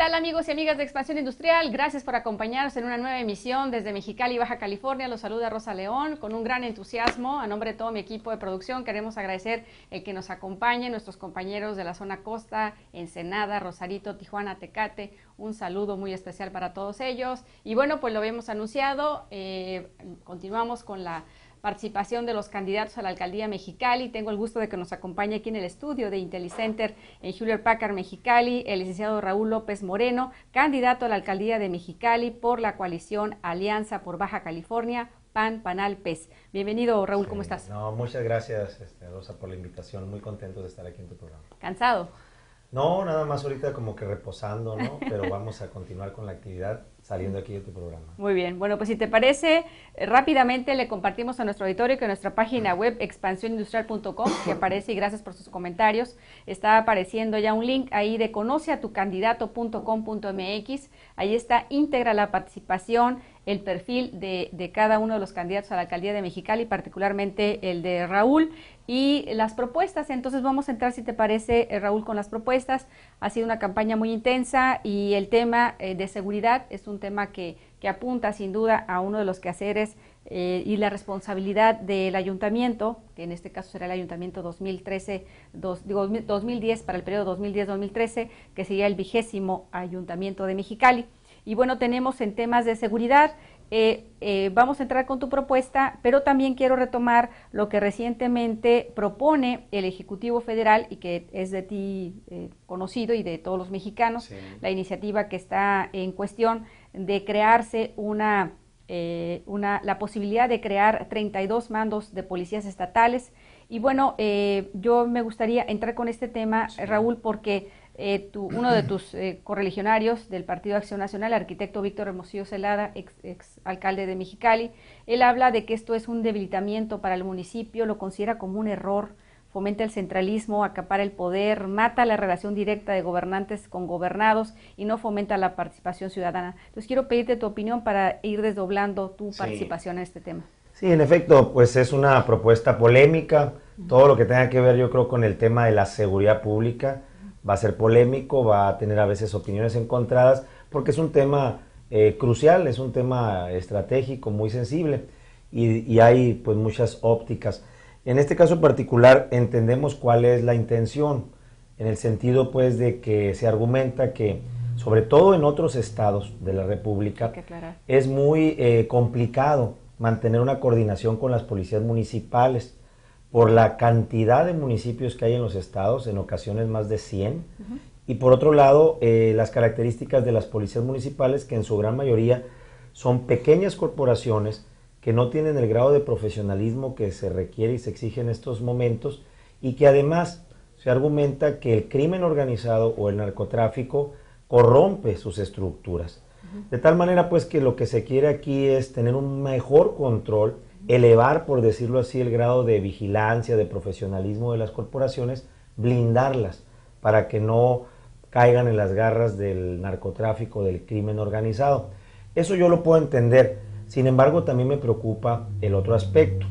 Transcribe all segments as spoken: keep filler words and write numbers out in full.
tal, amigos y amigas de Expansión Industrial? Gracias por acompañarnos en una nueva emisión desde Mexicali, Baja California. Los saluda Rosa León con un gran entusiasmo. A nombre de todo mi equipo de producción queremos agradecer el que nos acompañen nuestros compañeros de la zona costa, Ensenada, Rosarito, Tijuana, Tecate. Un saludo muy especial para todos ellos. Y bueno, pues lo habíamos anunciado, eh, continuamos con la participación de los candidatos a la alcaldía Mexicali. Tengo el gusto de que nos acompañe aquí en el estudio de IntelliCenter en Hewlett Packard Mexicali el licenciado Raúl López Moreno, candidato a la alcaldía de Mexicali por la coalición Alianza por Baja California, P A N, P A N A L, P E S. Bienvenido, Raúl, sí, ¿cómo estás? No, muchas gracias, este, Rosa, por la invitación. Muy contentos de estar aquí en tu programa. ¿Cansado? No, nada más ahorita como que reposando, ¿no? Pero vamos a continuar con la actividad saliendo aquí de tu programa. Muy bien. Bueno, pues si te parece, eh, rápidamente le compartimos a nuestro auditorio que nuestra página web expansión industrial punto com, que aparece, y gracias por sus comentarios, está apareciendo ya un link ahí de conoce a tu candidato punto com punto m x. Ahí está íntegra la participación, el perfil de, de cada uno de los candidatos a la alcaldía de Mexicali, particularmente el de Raúl, y las propuestas. Entonces vamos a entrar, si te parece, eh, Raúl, con las propuestas. Ha sido una campaña muy intensa y el tema eh, de seguridad es un tema que, que apunta sin duda a uno de los quehaceres eh, y la responsabilidad del ayuntamiento, que en este caso será el ayuntamiento dos mil trece, dos, digo, dos mil diez, para el periodo dos mil diez dos mil trece, que sería el vigésimo ayuntamiento de Mexicali. Y bueno, tenemos en temas de seguridad, eh, eh, vamos a entrar con tu propuesta, pero también quiero retomar lo que recientemente propone el Ejecutivo Federal y que es de ti eh, conocido y de todos los mexicanos, sí. La iniciativa que está en cuestión de crearse una, eh, una, la posibilidad de crear treinta y dos mandos de policías estatales. Y bueno, eh, yo me gustaría entrar con este tema, sí. Raúl, porque Eh, tu, uno de tus eh, correligionarios del Partido Acción Nacional, el arquitecto Víctor Hermosillo Zelada, ex, ex alcalde de Mexicali, él habla de que esto es un debilitamiento para el municipio, lo considera como un error, fomenta el centralismo, acapara el poder, mata la relación directa de gobernantes con gobernados y no fomenta la participación ciudadana. Entonces quiero pedirte tu opinión para ir desdoblando tu sí. participación en este tema. Sí, en efecto, pues es una propuesta polémica, uh-huh. Todo lo que tenga que ver yo creo con el tema de la seguridad pública, va a ser polémico, va a tener a veces opiniones encontradas, porque es un tema eh, crucial, es un tema estratégico, muy sensible, y, y hay pues muchas ópticas. En este caso particular entendemos cuál es la intención, en el sentido pues de que se argumenta que, sobre todo en otros estados de la República, es muy eh, complicado mantener una coordinación con las policías municipales, por la cantidad de municipios que hay en los estados, en ocasiones más de cien, uh-huh. Y por otro lado, eh, las características de las policías municipales, que en su gran mayoría son pequeñas corporaciones que no tienen el grado de profesionalismo que se requiere y se exige en estos momentos, y que además se argumenta que el crimen organizado o el narcotráfico corrompe sus estructuras. Uh-huh. De tal manera pues que lo que se quiere aquí es tener un mejor control, elevar, por decirlo así, el grado de vigilancia, de profesionalismo de las corporaciones, blindarlas para que no caigan en las garras del narcotráfico, del crimen organizado. Eso yo lo puedo entender. Sin embargo, también me preocupa el otro aspecto,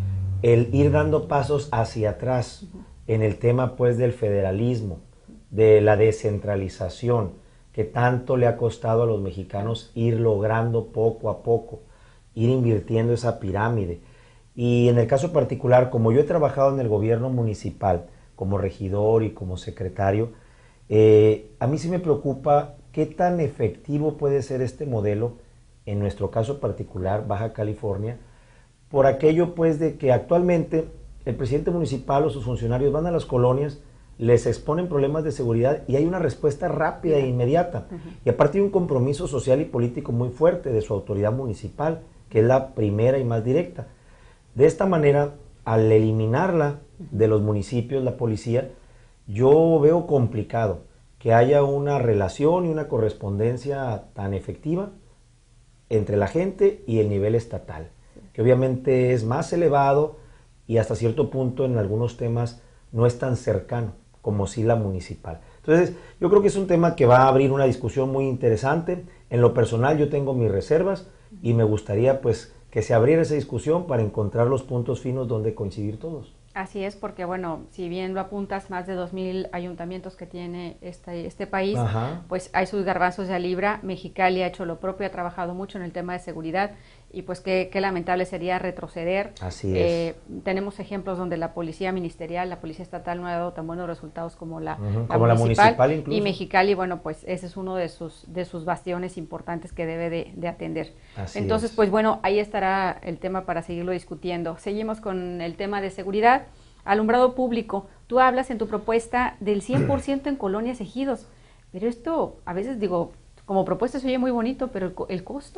el ir dando pasos hacia atrás en el tema pues del federalismo, de la descentralización, que tanto le ha costado a los mexicanos ir logrando poco a poco, ir invirtiendo esa pirámide. Y en el caso particular, como yo he trabajado en el gobierno municipal como regidor y como secretario, eh, a mí sí me preocupa qué tan efectivo puede ser este modelo, en nuestro caso particular, Baja California, por aquello pues de que actualmente el presidente municipal o sus funcionarios van a las colonias, les exponen problemas de seguridad y hay una respuesta rápida e inmediata. Uh-huh. Y a partir de un compromiso social y político muy fuerte de su autoridad municipal, que es la primera y más directa. De esta manera, al eliminarla de los municipios, la policía, yo veo complicado que haya una relación y una correspondencia tan efectiva entre la gente y el nivel estatal, que obviamente es más elevado y hasta cierto punto en algunos temas no es tan cercano como sí la municipal. Entonces, yo creo que es un tema que va a abrir una discusión muy interesante. En lo personal yo tengo mis reservas, y me gustaría pues que se abriera esa discusión para encontrar los puntos finos donde coincidir todos. Así es, porque bueno, si bien lo apuntas, más de dos mil ayuntamientos que tiene este, este país, Ajá. pues hay sus garbanzos de a libra. Mexicali ha hecho lo propio, ha trabajado mucho en el tema de seguridad y pues qué, qué lamentable sería retroceder. Así es. Eh, tenemos ejemplos donde la policía ministerial, la policía estatal no ha dado tan buenos resultados como la, Ujú, la como la municipal, municipal y incluso. Mexicali, bueno, pues ese es uno de sus, de sus bastiones importantes que debe de, de atender. Así Entonces, es. pues bueno, ahí estará el tema para seguirlo discutiendo. Seguimos con el tema de seguridad. Alumbrado público, tú hablas en tu propuesta del cien por ciento en colonias ejidos, pero esto a veces digo, como propuesta se oye muy bonito, pero el, el costo,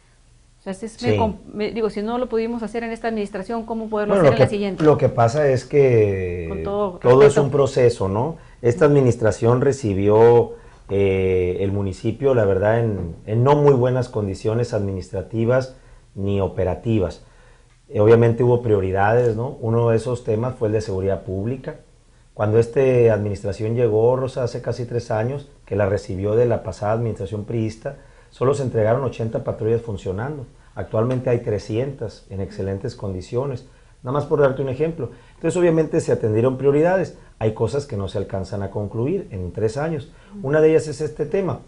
o sea, es, Sí. me, me, digo, si no lo pudimos hacer en esta administración, ¿cómo poderlo Bueno, hacer lo en la que, siguiente? lo que pasa es Con que todo todo es respeto. un proceso, ¿no? Esta administración recibió eh, el municipio, la verdad, en, en no muy buenas condiciones administrativas ni operativas. Eh, obviamente hubo prioridades, ¿no? Uno de esos temas fue el de seguridad pública. Cuando esta administración llegó, Rosa, hace casi tres años, que la recibió de la pasada administración priista, solo se entregaron ochenta patrullas funcionando. Actualmente hay trescientas en excelentes condiciones. Nada más por darte un ejemplo. Entonces, obviamente, se atendieron prioridades. Hay cosas que no se alcanzan a concluir en tres años. Una de ellas es este tema.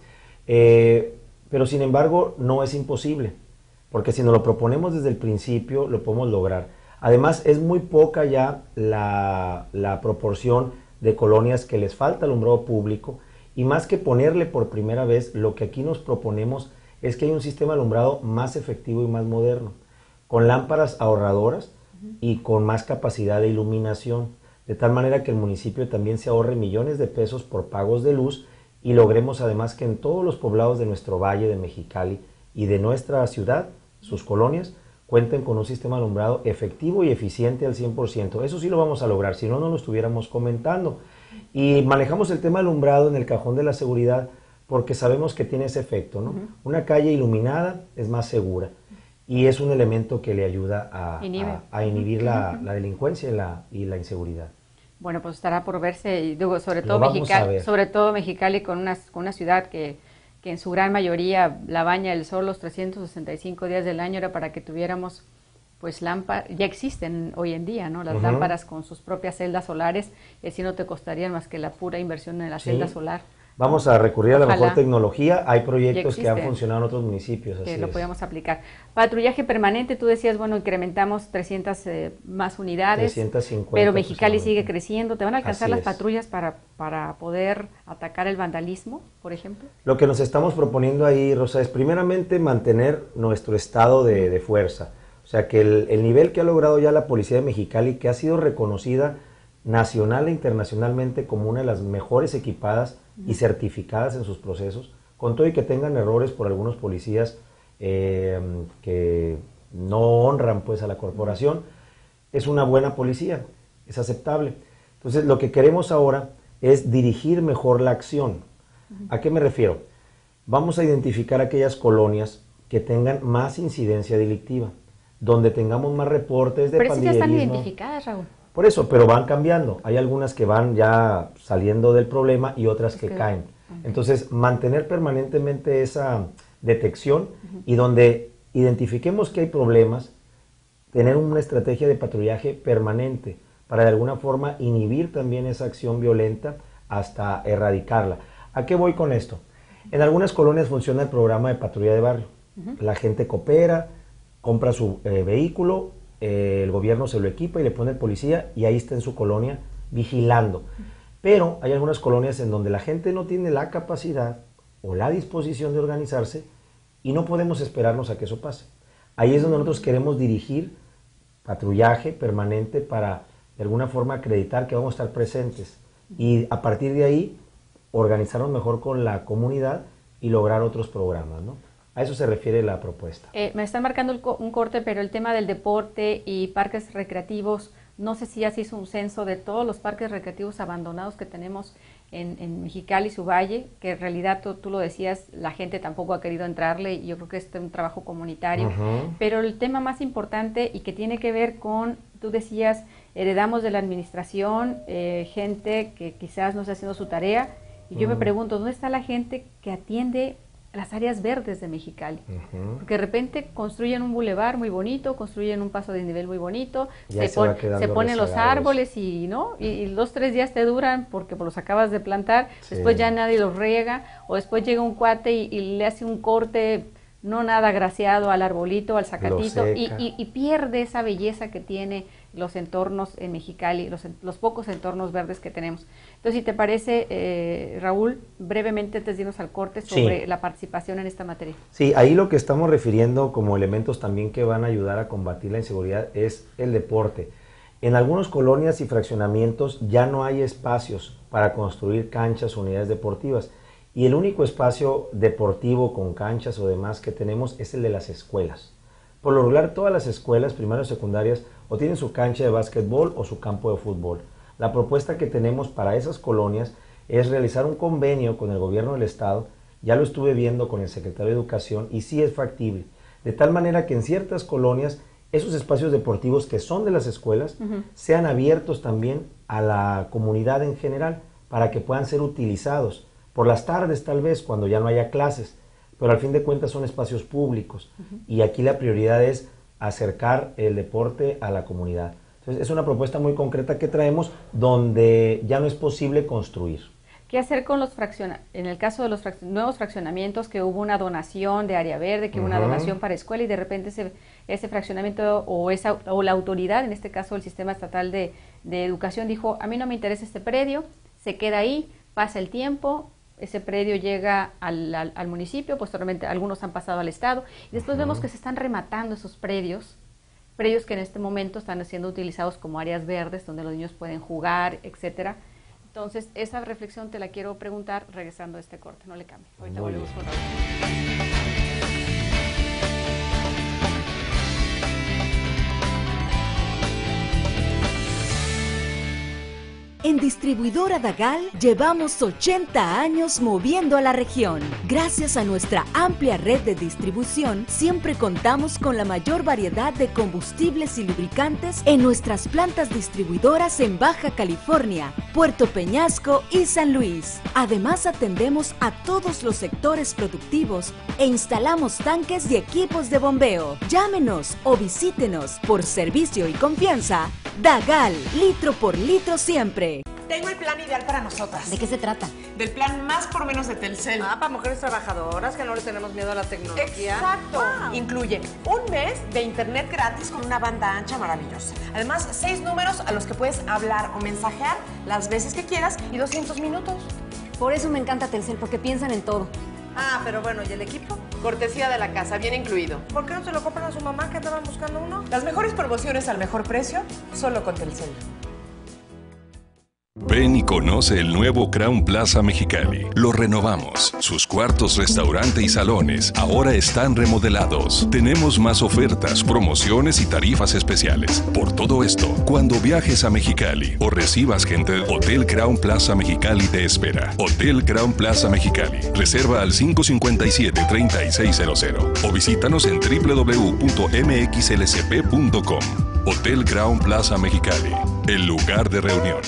Eh, pero, sin embargo, no es imposible. Porque si nos lo proponemos desde el principio, lo podemos lograr. Además, es muy poca ya la, la proporción de colonias que les falta alumbrado público, y más que ponerle por primera vez, lo que aquí nos proponemos es que hay un sistema de alumbrado más efectivo y más moderno, con lámparas ahorradoras y con más capacidad de iluminación, de tal manera que el municipio también se ahorre millones de pesos por pagos de luz, y logremos además que en todos los poblados de nuestro valle de Mexicali y de nuestra ciudad, sus colonias, cuenten con un sistema de alumbrado efectivo y eficiente al cien por ciento. Eso sí lo vamos a lograr, si no, no lo estuviéramos comentando. Y manejamos el tema alumbrado en el cajón de la seguridad porque sabemos que tiene ese efecto, ¿no? Uh-huh. Una calle iluminada es más segura y es un elemento que le ayuda a, a, a inhibir uh-huh. la, la delincuencia y la, y la inseguridad. Bueno, pues estará por verse, y digo, sobre todo Mexicali, sobre todo Mexicali con una, con una ciudad que, que en su gran mayoría la baña el sol los trescientos sesenta y cinco días del año, era para que tuviéramos pues lámparas, ya existen hoy en día, ¿no? Las uh-huh. lámparas con sus propias celdas solares, y así no te costarían más que la pura inversión en la sí. celda solar. Vamos a recurrir Ojalá. a la mejor tecnología. Hay proyectos que han funcionado en otros municipios. Que así lo es. podemos aplicar. Patrullaje permanente, tú decías, bueno, incrementamos trescientas eh, más unidades. trescientas cincuenta. Pero Mexicali sigue creciendo. ¿Te van a alcanzar así las es. patrullas para, para poder atacar el vandalismo, por ejemplo? Lo que nos estamos proponiendo ahí, Rosa, es primeramente mantener nuestro estado de, de fuerza. O sea, que el, el nivel que ha logrado ya la Policía de Mexicali, que ha sido reconocida nacional e internacionalmente como una de las mejores equipadas y certificadas en sus procesos, con todo y que tengan errores por algunos policías eh, que no honran pues a la corporación, es una buena policía, es aceptable. Entonces lo que queremos ahora es dirigir mejor la acción. ¿A qué me refiero? Vamos a identificar aquellas colonias que tengan más incidencia delictiva, donde tengamos más reportes de Pero pandillerismo. Pero ya están identificadas, Raúl. Por eso, pero van cambiando. Hay algunas que van ya saliendo del problema y otras que, que caen. Okay. Entonces, mantener permanentemente esa detección uh-huh. y donde identifiquemos que hay problemas, tener una estrategia de patrullaje permanente para de alguna forma inhibir también esa acción violenta hasta erradicarla. ¿A qué voy con esto? En algunas colonias funciona el programa de patrulla de barrio. Uh-huh. La gente coopera, compra su eh, vehículo, Eh, el gobierno se lo equipa y le pone el policía y ahí está en su colonia vigilando. Pero hay algunas colonias en donde la gente no tiene la capacidad o la disposición de organizarse y no podemos esperarnos a que eso pase. Ahí es donde nosotros queremos dirigir patrullaje permanente para de alguna forma acreditar que vamos a estar presentes y a partir de ahí organizarnos mejor con la comunidad y lograr otros programas, ¿no? A eso se refiere la propuesta. Eh, me están marcando el co un corte, pero el tema del deporte y parques recreativos, no sé si ya se hizo un censo de todos los parques recreativos abandonados que tenemos en, en Mexicali y su valle, que en realidad tú, tú lo decías, la gente tampoco ha querido entrarle y yo creo que este es un trabajo comunitario. Uh-huh. Pero el tema más importante y que tiene que ver con, tú decías, heredamos de la administración eh, gente que quizás no está haciendo su tarea y yo uh-huh. me pregunto, ¿dónde está la gente que atiende las áreas verdes de Mexicali, Uh-huh. porque de repente construyen un bulevar muy bonito, construyen un paso de nivel muy bonito, Ya se, se va pon, quedando se ponen los rezagado eso. árboles y no y, y dos tres días te duran porque pues, los acabas de plantar, Sí. después ya nadie los riega, o después llega un cuate y, y le hace un corte no nada agraciado al arbolito, al zacatito, Lo y, seca. y, y pierde esa belleza que tiene los entornos en Mexicali, los, los pocos entornos verdes que tenemos. Entonces, si te parece, eh, Raúl, brevemente antes de irnos al corte sobre Sí. la participación en esta materia. Sí, ahí lo que estamos refiriendo como elementos también que van a ayudar a combatir la inseguridad es el deporte. En algunas colonias y fraccionamientos ya no hay espacios para construir canchas o unidades deportivas, y el único espacio deportivo con canchas o demás que tenemos es el de las escuelas. Por lo regular, todas las escuelas primarias o secundarias o tienen su cancha de básquetbol o su campo de fútbol. La propuesta que tenemos para esas colonias es realizar un convenio con el gobierno del estado. Ya lo estuve viendo con el secretario de Educación y sí es factible, de tal manera que en ciertas colonias esos espacios deportivos que son de las escuelas uh-huh. sean abiertos también a la comunidad en general para que puedan ser utilizados por las tardes tal vez cuando ya no haya clases, pero al fin de cuentas son espacios públicos uh-huh. y aquí la prioridad es acercar el deporte a la comunidad. Entonces es una propuesta muy concreta que traemos donde ya no es posible construir. ¿Qué hacer con los fraccionamientos? En el caso de los frac nuevos fraccionamientos, que hubo una donación de área verde, que hubo uh-huh. una donación para escuela y de repente ese, ese fraccionamiento o, esa, o la autoridad, en este caso el Sistema Estatal de, de Educación, dijo, a mí no me interesa este predio, se queda ahí, pasa el tiempo, ese predio llega al, al, al municipio, posteriormente algunos han pasado al estado y después uh-huh. vemos que se están rematando esos predios, predios que en este momento están siendo utilizados como áreas verdes donde los niños pueden jugar, etcétera. Entonces, esa reflexión te la quiero preguntar regresando a este corte, no le cambie. Ahorita Muy volvemos bien. con Raúl. En Distribuidora Dagal llevamos ochenta años moviendo a la región. Gracias a nuestra amplia red de distribución, siempre contamos con la mayor variedad de combustibles y lubricantes en nuestras plantas distribuidoras en Baja California, Puerto Peñasco y San Luis. Además, atendemos a todos los sectores productivos e instalamos tanques y equipos de bombeo. Llámenos o visítenos. Por servicio y confianza, Dagal, litro por litro siempre. Tengo el plan ideal para nosotras. ¿De qué se trata? Del plan más por menos de Telcel. Ah, para mujeres trabajadoras que no le tenemos miedo a la tecnología. Exacto. Wow. Incluye un mes de internet gratis con una banda ancha maravillosa. Además, seis números a los que puedes hablar o mensajear las veces que quieras y doscientos minutos. Por eso me encanta Telcel, porque piensan en todo. Ah, pero bueno, ¿y el equipo? Cortesía de la casa, bien incluido. ¿Por qué no se lo compran a su mamá que andaban buscando uno? Las mejores promociones al mejor precio, solo con Telcel. Ven y conoce el nuevo Crown Plaza Mexicali. Lo renovamos. Sus cuartos, restaurante y salones ahora están remodelados. Tenemos más ofertas, promociones y tarifas especiales. Por todo esto, cuando viajes a Mexicali o recibas gente, Hotel Crown Plaza Mexicali te espera. Hotel Crown Plaza Mexicali. Reserva al cinco cinco siete, tres seis cero cero o visítanos en w w w punto m x l c p punto com. Hotel Crown Plaza Mexicali. El lugar de reunión.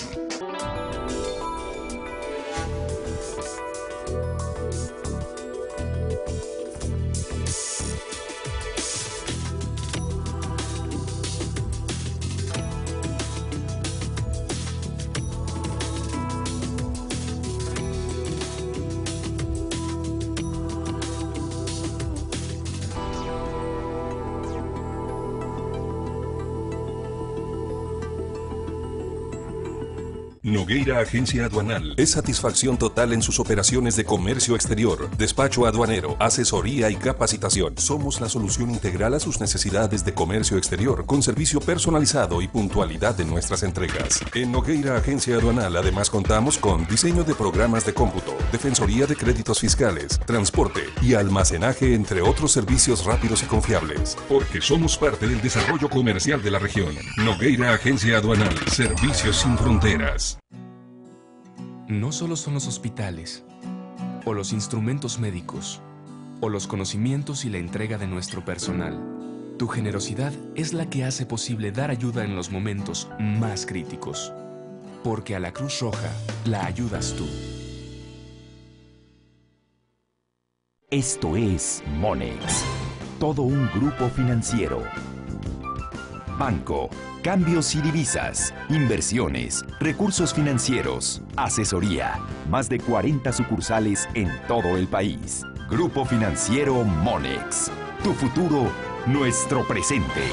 Nogueira Agencia Aduanal es satisfacción total en sus operaciones de comercio exterior, despacho aduanero, asesoría y capacitación. Somos la solución integral a sus necesidades de comercio exterior, con servicio personalizado y puntualidad de nuestras entregas. En Nogueira Agencia Aduanal además contamos con diseño de programas de cómputo, defensoría de créditos fiscales, transporte y almacenaje, entre otros servicios rápidos y confiables. Porque somos parte del desarrollo comercial de la región. Nogueira Agencia Aduanal, servicios sin fronteras. No solo son los hospitales, o los instrumentos médicos, o los conocimientos y la entrega de nuestro personal. Tu generosidad es la que hace posible dar ayuda en los momentos más críticos. Porque a la Cruz Roja la ayudas tú. Esto es Monex, todo un grupo financiero. Banco, cambios y divisas, inversiones, recursos financieros, asesoría, más de cuarenta sucursales en todo el país. Grupo Financiero Monex, tu futuro, nuestro presente.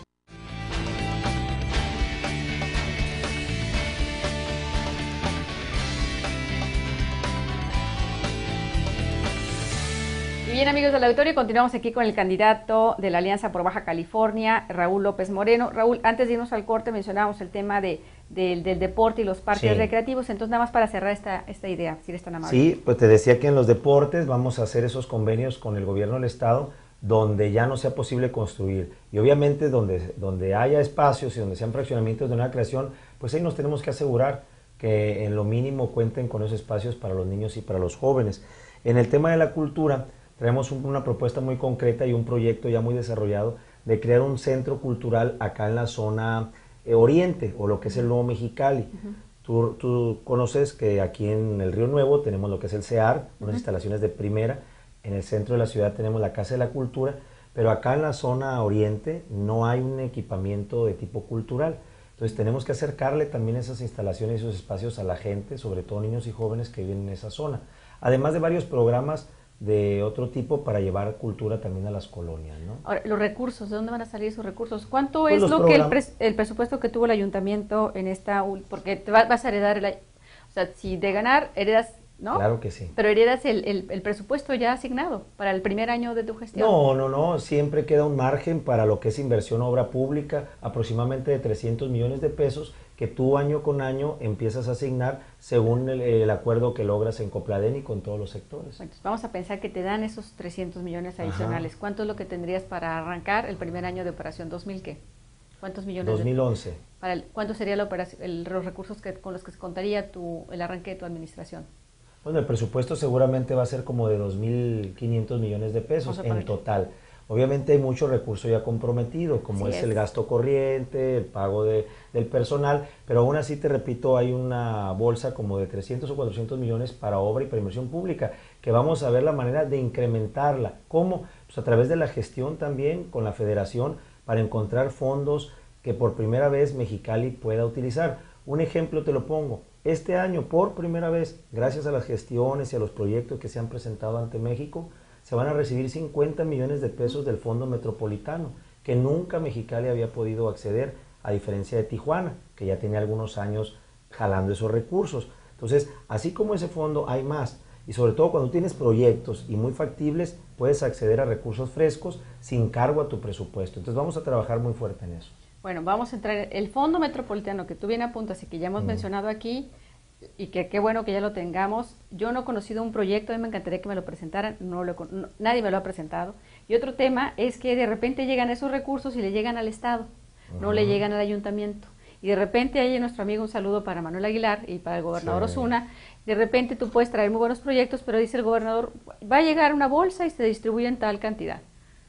Bien, amigos del auditorio, continuamos aquí con el candidato de la Alianza por Baja California, Raúl López Moreno. Raúl, antes de irnos al corte mencionábamos el tema de, de, del deporte y los parques sí. recreativos, entonces nada más para cerrar esta, esta idea, si eres tan amable. Sí, pues te decía que en los deportes vamos a hacer esos convenios con el gobierno del estado donde ya no sea posible construir y obviamente donde, donde haya espacios y donde sean fraccionamientos de nueva creación, pues ahí nos tenemos que asegurar que en lo mínimo cuenten con esos espacios para los niños y para los jóvenes. En el tema de la cultura, traemos un, una propuesta muy concreta y un proyecto ya muy desarrollado de crear un centro cultural acá en la zona eh, oriente, o lo que es el Nuevo Mexicali. Uh-huh. tú, tú conoces que aquí en el Río Nuevo tenemos lo que es el C E A R, unas uh-huh. instalaciones de primera, en el centro de la ciudad tenemos la Casa de la Cultura, pero acá en la zona oriente no hay un equipamiento de tipo cultural. Entonces tenemos que acercarle también esas instalaciones y esos espacios a la gente, sobre todo niños y jóvenes que viven en esa zona. Además de varios programas de otro tipo para llevar cultura también a las colonias, ¿no? Ahora, los recursos, ¿de dónde van a salir esos recursos? ¿Cuánto pues es lo que el, pres, el presupuesto que tuvo el ayuntamiento en esta, porque te va, vas a heredar, el, o sea, si de ganar heredas, ¿no? Claro que sí. Pero heredas el, el, el presupuesto ya asignado para el primer año de tu gestión. No, no, no, siempre queda un margen para lo que es inversión obra pública, aproximadamente de trescientos millones de pesos, que tú año con año empiezas a asignar según el, el acuerdo que logras en Copladen y con todos los sectores. Bueno, vamos a pensar que te dan esos trescientos millones adicionales. Ajá. ¿Cuánto es lo que tendrías para arrancar el primer año de operación? ¿dos mil qué? ¿Cuántos millones? dos mil once. De, para el, ¿Cuánto sería la operación, el, los recursos que, con los que se contaría tu, el arranque de tu administración? Bueno, el presupuesto seguramente va a ser como de dos mil quinientos millones de pesos en total. Obviamente hay mucho recurso ya comprometido, como es, es el gasto corriente, el pago de, del personal, pero aún así te repito, hay una bolsa como de trescientos o cuatrocientos millones para obra y para inversión pública, que vamos a ver la manera de incrementarla. ¿Cómo? Pues a través de la gestión también con la federación para encontrar fondos que por primera vez Mexicali pueda utilizar. Un ejemplo te lo pongo. Este año, por primera vez, gracias a las gestiones y a los proyectos que se han presentado ante México, se van a recibir cincuenta millones de pesos del Fondo Metropolitano, que nunca Mexicali había podido acceder, a diferencia de Tijuana, que ya tenía algunos años jalando esos recursos. Entonces, así como ese fondo, hay más. Y sobre todo cuando tienes proyectos y muy factibles, puedes acceder a recursos frescos sin cargo a tu presupuesto. Entonces, vamos a trabajar muy fuerte en eso. Bueno, vamos a entrar. El Fondo Metropolitano, que tú bien apuntas y que ya hemos mm. mencionado aquí, y que qué bueno que ya lo tengamos. Yo no he conocido un proyecto, a mí me encantaría que me lo presentaran, no lo, no, nadie me lo ha presentado. Y otro tema es que de repente llegan esos recursos y le llegan al Estado, uh-huh. no le llegan al ayuntamiento. Y de repente ahí nuestro amigo, un saludo para Manuel Aguilar y para el gobernador sí. Osuna, de repente tú puedes traer muy buenos proyectos, pero dice el gobernador, va a llegar una bolsa y se distribuye en tal cantidad.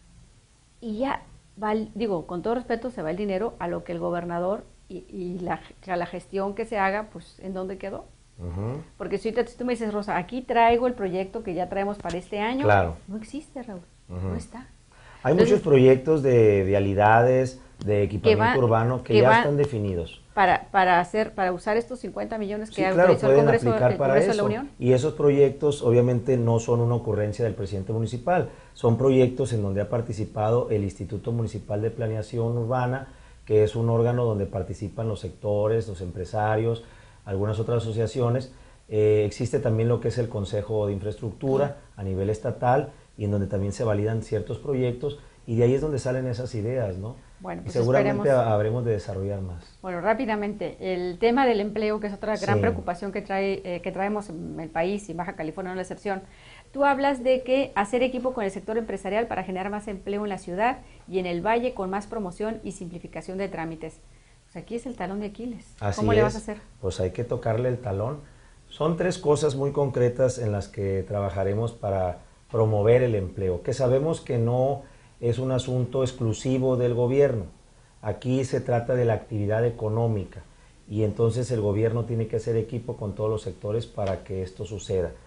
Y ya, va el, digo, con todo respeto, se va el dinero a lo que el gobernador y, y la, la gestión que se haga, pues, ¿en dónde quedó? Uh-huh. Porque si, te, si tú me dices, Rosa, aquí traigo el proyecto que ya traemos para este año, claro. no existe, Raúl, uh-huh. no está. Hay Entonces, muchos proyectos de vialidades, de equipamiento que va, urbano que, que ya están definidos. Para, para hacer, para usar estos cincuenta millones que sí, claro, autorizó el Congreso, aplicar el para Congreso eso. de la Unión. Y esos proyectos obviamente no son una ocurrencia del presidente municipal, son proyectos en donde ha participado el Instituto Municipal de Planeación Urbana, que es un órgano donde participan los sectores, los empresarios, algunas otras asociaciones. Eh, existe también lo que es el Consejo de Infraestructura a nivel estatal y en donde también se validan ciertos proyectos y de ahí es donde salen esas ideas, ¿no? Bueno, pues y seguramente esperemos. habremos de desarrollar más. Bueno, rápidamente, el tema del empleo, que es otra gran sí. preocupación que trae eh, que traemos en el país y Baja California no es la excepción. Tú hablas de que hacer equipo con el sector empresarial para generar más empleo en la ciudad y en el valle con más promoción y simplificación de trámites. Pues aquí es el talón de Aquiles. Así ¿Cómo es. le vas a hacer? Pues hay que tocarle el talón. Son tres cosas muy concretas en las que trabajaremos para promover el empleo, que sabemos que no es un asunto exclusivo del gobierno. Aquí se trata de la actividad económica y entonces el gobierno tiene que hacer equipo con todos los sectores para que esto suceda.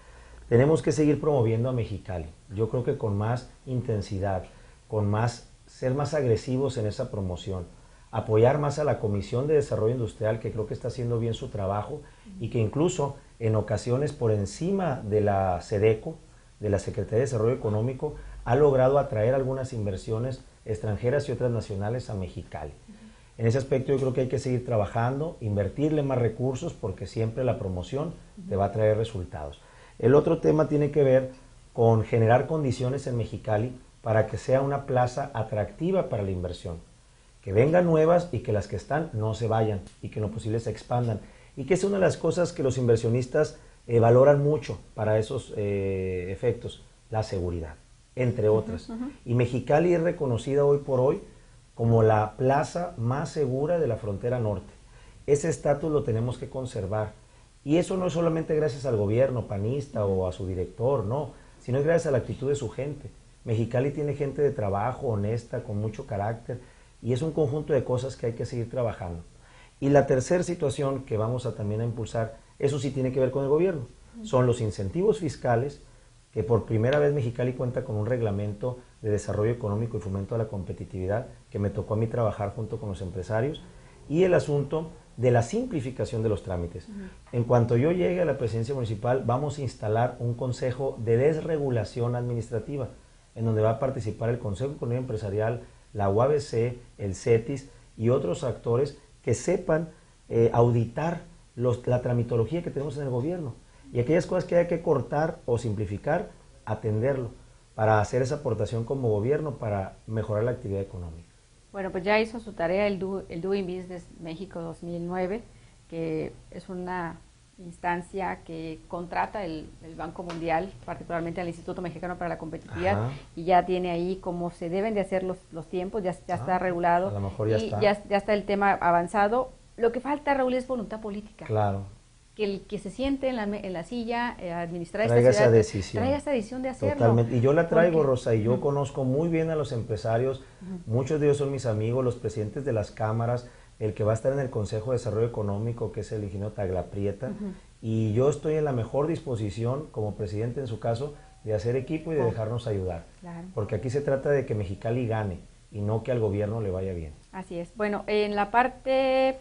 Tenemos que seguir promoviendo a Mexicali, yo creo que con más intensidad, con más, ser más agresivos en esa promoción, apoyar más a la Comisión de Desarrollo Industrial, que creo que está haciendo bien su trabajo y que incluso en ocasiones por encima de la SEDECO, de la Secretaría de Desarrollo Económico, ha logrado atraer algunas inversiones extranjeras y otras nacionales a Mexicali. En ese aspecto yo creo que hay que seguir trabajando, invertirle más recursos porque siempre la promoción te va a traer resultados. El otro tema tiene que ver con generar condiciones en Mexicali para que sea una plaza atractiva para la inversión. Que vengan nuevas y que las que están no se vayan y que en lo posible se expandan. Y que es una de las cosas que los inversionistas eh, valoran mucho para esos eh, efectos, la seguridad, entre otras. Uh-huh, uh-huh. Y Mexicali es reconocida hoy por hoy como la plaza más segura de la frontera norte. Ese estatus lo tenemos que conservar. Y eso no es solamente gracias al gobierno panista o a su director, no, sino es gracias a la actitud de su gente. Mexicali tiene gente de trabajo, honesta, con mucho carácter, y es un conjunto de cosas que hay que seguir trabajando. Y la tercera situación que vamos a también a impulsar, eso sí tiene que ver con el gobierno, son los incentivos fiscales, que por primera vez Mexicali cuenta con un reglamento de desarrollo económico y fomento a la competitividad, que me tocó a mí trabajar junto con los empresarios, y el asunto de la simplificación de los trámites. Uh-huh. En cuanto yo llegue a la presidencia municipal, vamos a instalar un consejo de desregulación administrativa, en donde va a participar el Consejo Económico Empresarial, la U A B C, el CETIS y otros actores que sepan eh, auditar los, la tramitología que tenemos en el gobierno y aquellas cosas que hay que cortar o simplificar, atenderlo para hacer esa aportación como gobierno para mejorar la actividad económica. Bueno, pues ya hizo su tarea el, Do, el Doing Business México dos mil nueve, que es una instancia que contrata el, el Banco Mundial, particularmente al Instituto Mexicano para la Competitividad, ajá, y ya tiene ahí cómo se deben de hacer los, los tiempos, ya, ya ah, está regulado, a lo mejor ya y está. Ya, ya está el tema avanzado. Lo que falta, Raúl, es voluntad política. Claro. Que el que se siente en la, en la silla eh, administrar traiga esta ciudad, esa decisión. traiga esa decisión de hacerlo. Totalmente. Y yo la traigo, porque, Rosa, y yo uh-huh. conozco muy bien a los empresarios, uh-huh. muchos de ellos son mis amigos, los presidentes de las cámaras, el que va a estar en el Consejo de Desarrollo Económico, que es el ingeniero Taglaprieta, uh-huh. y yo estoy en la mejor disposición, como presidente en su caso, de hacer equipo y de dejarnos ayudar. Claro. Porque aquí se trata de que Mexicali gane y no que al gobierno le vaya bien. Así es. Bueno, en la parte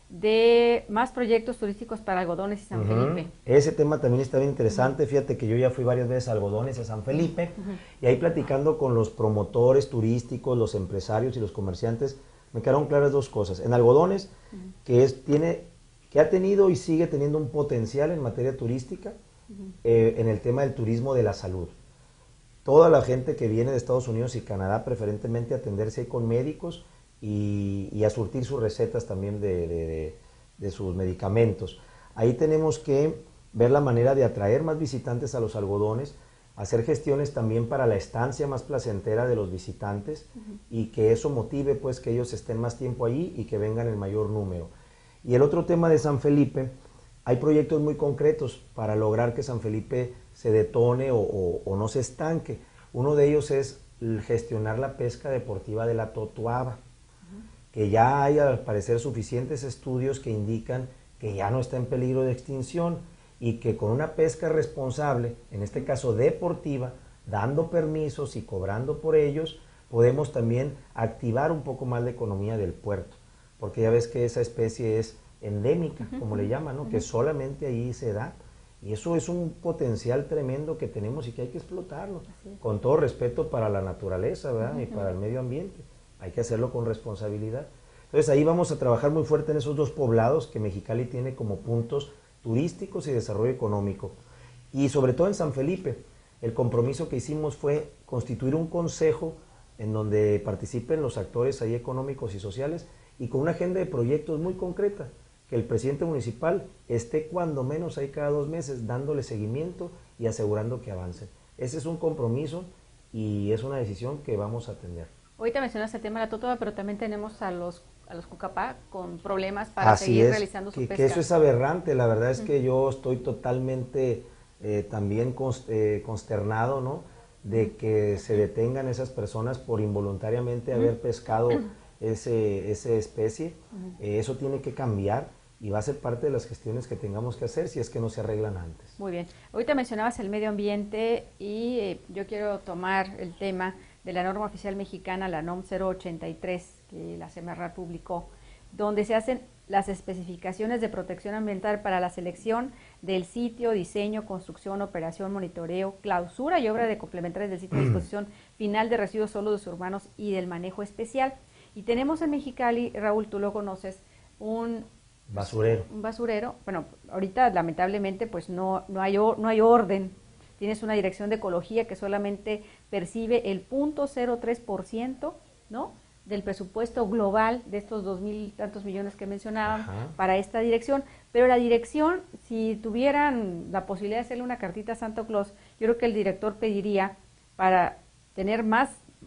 de más proyectos turísticos para Algodones y San uh-huh. Felipe. Ese tema también está bien interesante. Uh-huh. Fíjate que yo ya fui varias veces a Algodones y a San Felipe, uh-huh. y ahí platicando con los promotores turísticos, los empresarios y los comerciantes, me quedaron claras dos cosas. En Algodones, uh-huh. que es tiene que ha tenido y sigue teniendo un potencial en materia turística, uh-huh. eh, en el tema del turismo de la salud. Toda la gente que viene de Estados Unidos y Canadá, preferentemente a atenderse ahí con médicos y, y a surtir sus recetas también de, de, de, de sus medicamentos. Ahí tenemos que ver la manera de atraer más visitantes a los algodones, hacer gestiones también para la estancia más placentera de los visitantes, uh-huh. y que eso motive pues que ellos estén más tiempo allí y que vengan en mayor número. Y el otro tema de San Felipe, hay proyectos muy concretos para lograr que San Felipe se detone o, o, o no se estanque. Uno de ellos es gestionar la pesca deportiva de la totuaba, uh-huh. que ya hay al parecer suficientes estudios que indican que ya no está en peligro de extinción y que con una pesca responsable, en este caso deportiva, dando permisos y cobrando por ellos, podemos también activar un poco más la economía del puerto, porque ya ves que esa especie es endémica, uh-huh. como le llaman, ¿no? Uh-huh. que solamente ahí se da, y eso es un potencial tremendo que tenemos y que hay que explotarlo, con todo respeto para la naturaleza, ¿verdad? Uh-huh. y para el medio ambiente, hay que hacerlo con responsabilidad. Entonces ahí vamos a trabajar muy fuerte en esos dos poblados que Mexicali tiene como puntos turísticos y desarrollo económico. Y sobre todo en San Felipe, el compromiso que hicimos fue constituir un consejo en donde participen los actores ahí económicos y sociales y con una agenda de proyectos muy concreta, que el presidente municipal esté cuando menos ahí cada dos meses dándole seguimiento y asegurando que avancen. Ese es un compromiso y es una decisión que vamos a atender. Ahorita mencionaste el tema de la totoba, pero también tenemos a los a los Cucapá con problemas para Así seguir es, realizando su que, pesca. Que eso es aberrante, la verdad es uh-huh. que yo estoy totalmente eh, también const, eh, consternado, ¿no? De que se detengan esas personas por involuntariamente uh-huh. haber pescado ese, esa especie. Uh-huh. eh, eso tiene que cambiar y va a ser parte de las gestiones que tengamos que hacer si es que no se arreglan antes. Muy bien. Ahorita mencionabas el medio ambiente y eh, yo quiero tomar el tema de la norma oficial mexicana, la NOM cero ochenta y tres, que la Semarnat publicó, donde se hacen las especificaciones de protección ambiental para la selección del sitio, diseño, construcción, operación, monitoreo, clausura y obra de complementarias del sitio de disposición final de residuos sólidos urbanos y del manejo especial. Y tenemos en Mexicali, Raúl, tú lo conoces, un basurero. Un basurero. Bueno, ahorita lamentablemente pues no, no, hay, no hay orden. Tienes una dirección de ecología que solamente percibe el punto cero tres por ciento, ¿no?, del presupuesto global de estos dos mil tantos millones que mencionaban. Ajá. Para esta dirección, pero la dirección, si tuvieran la posibilidad de hacerle una cartita a Santa Claus, yo creo que el director pediría para tener más,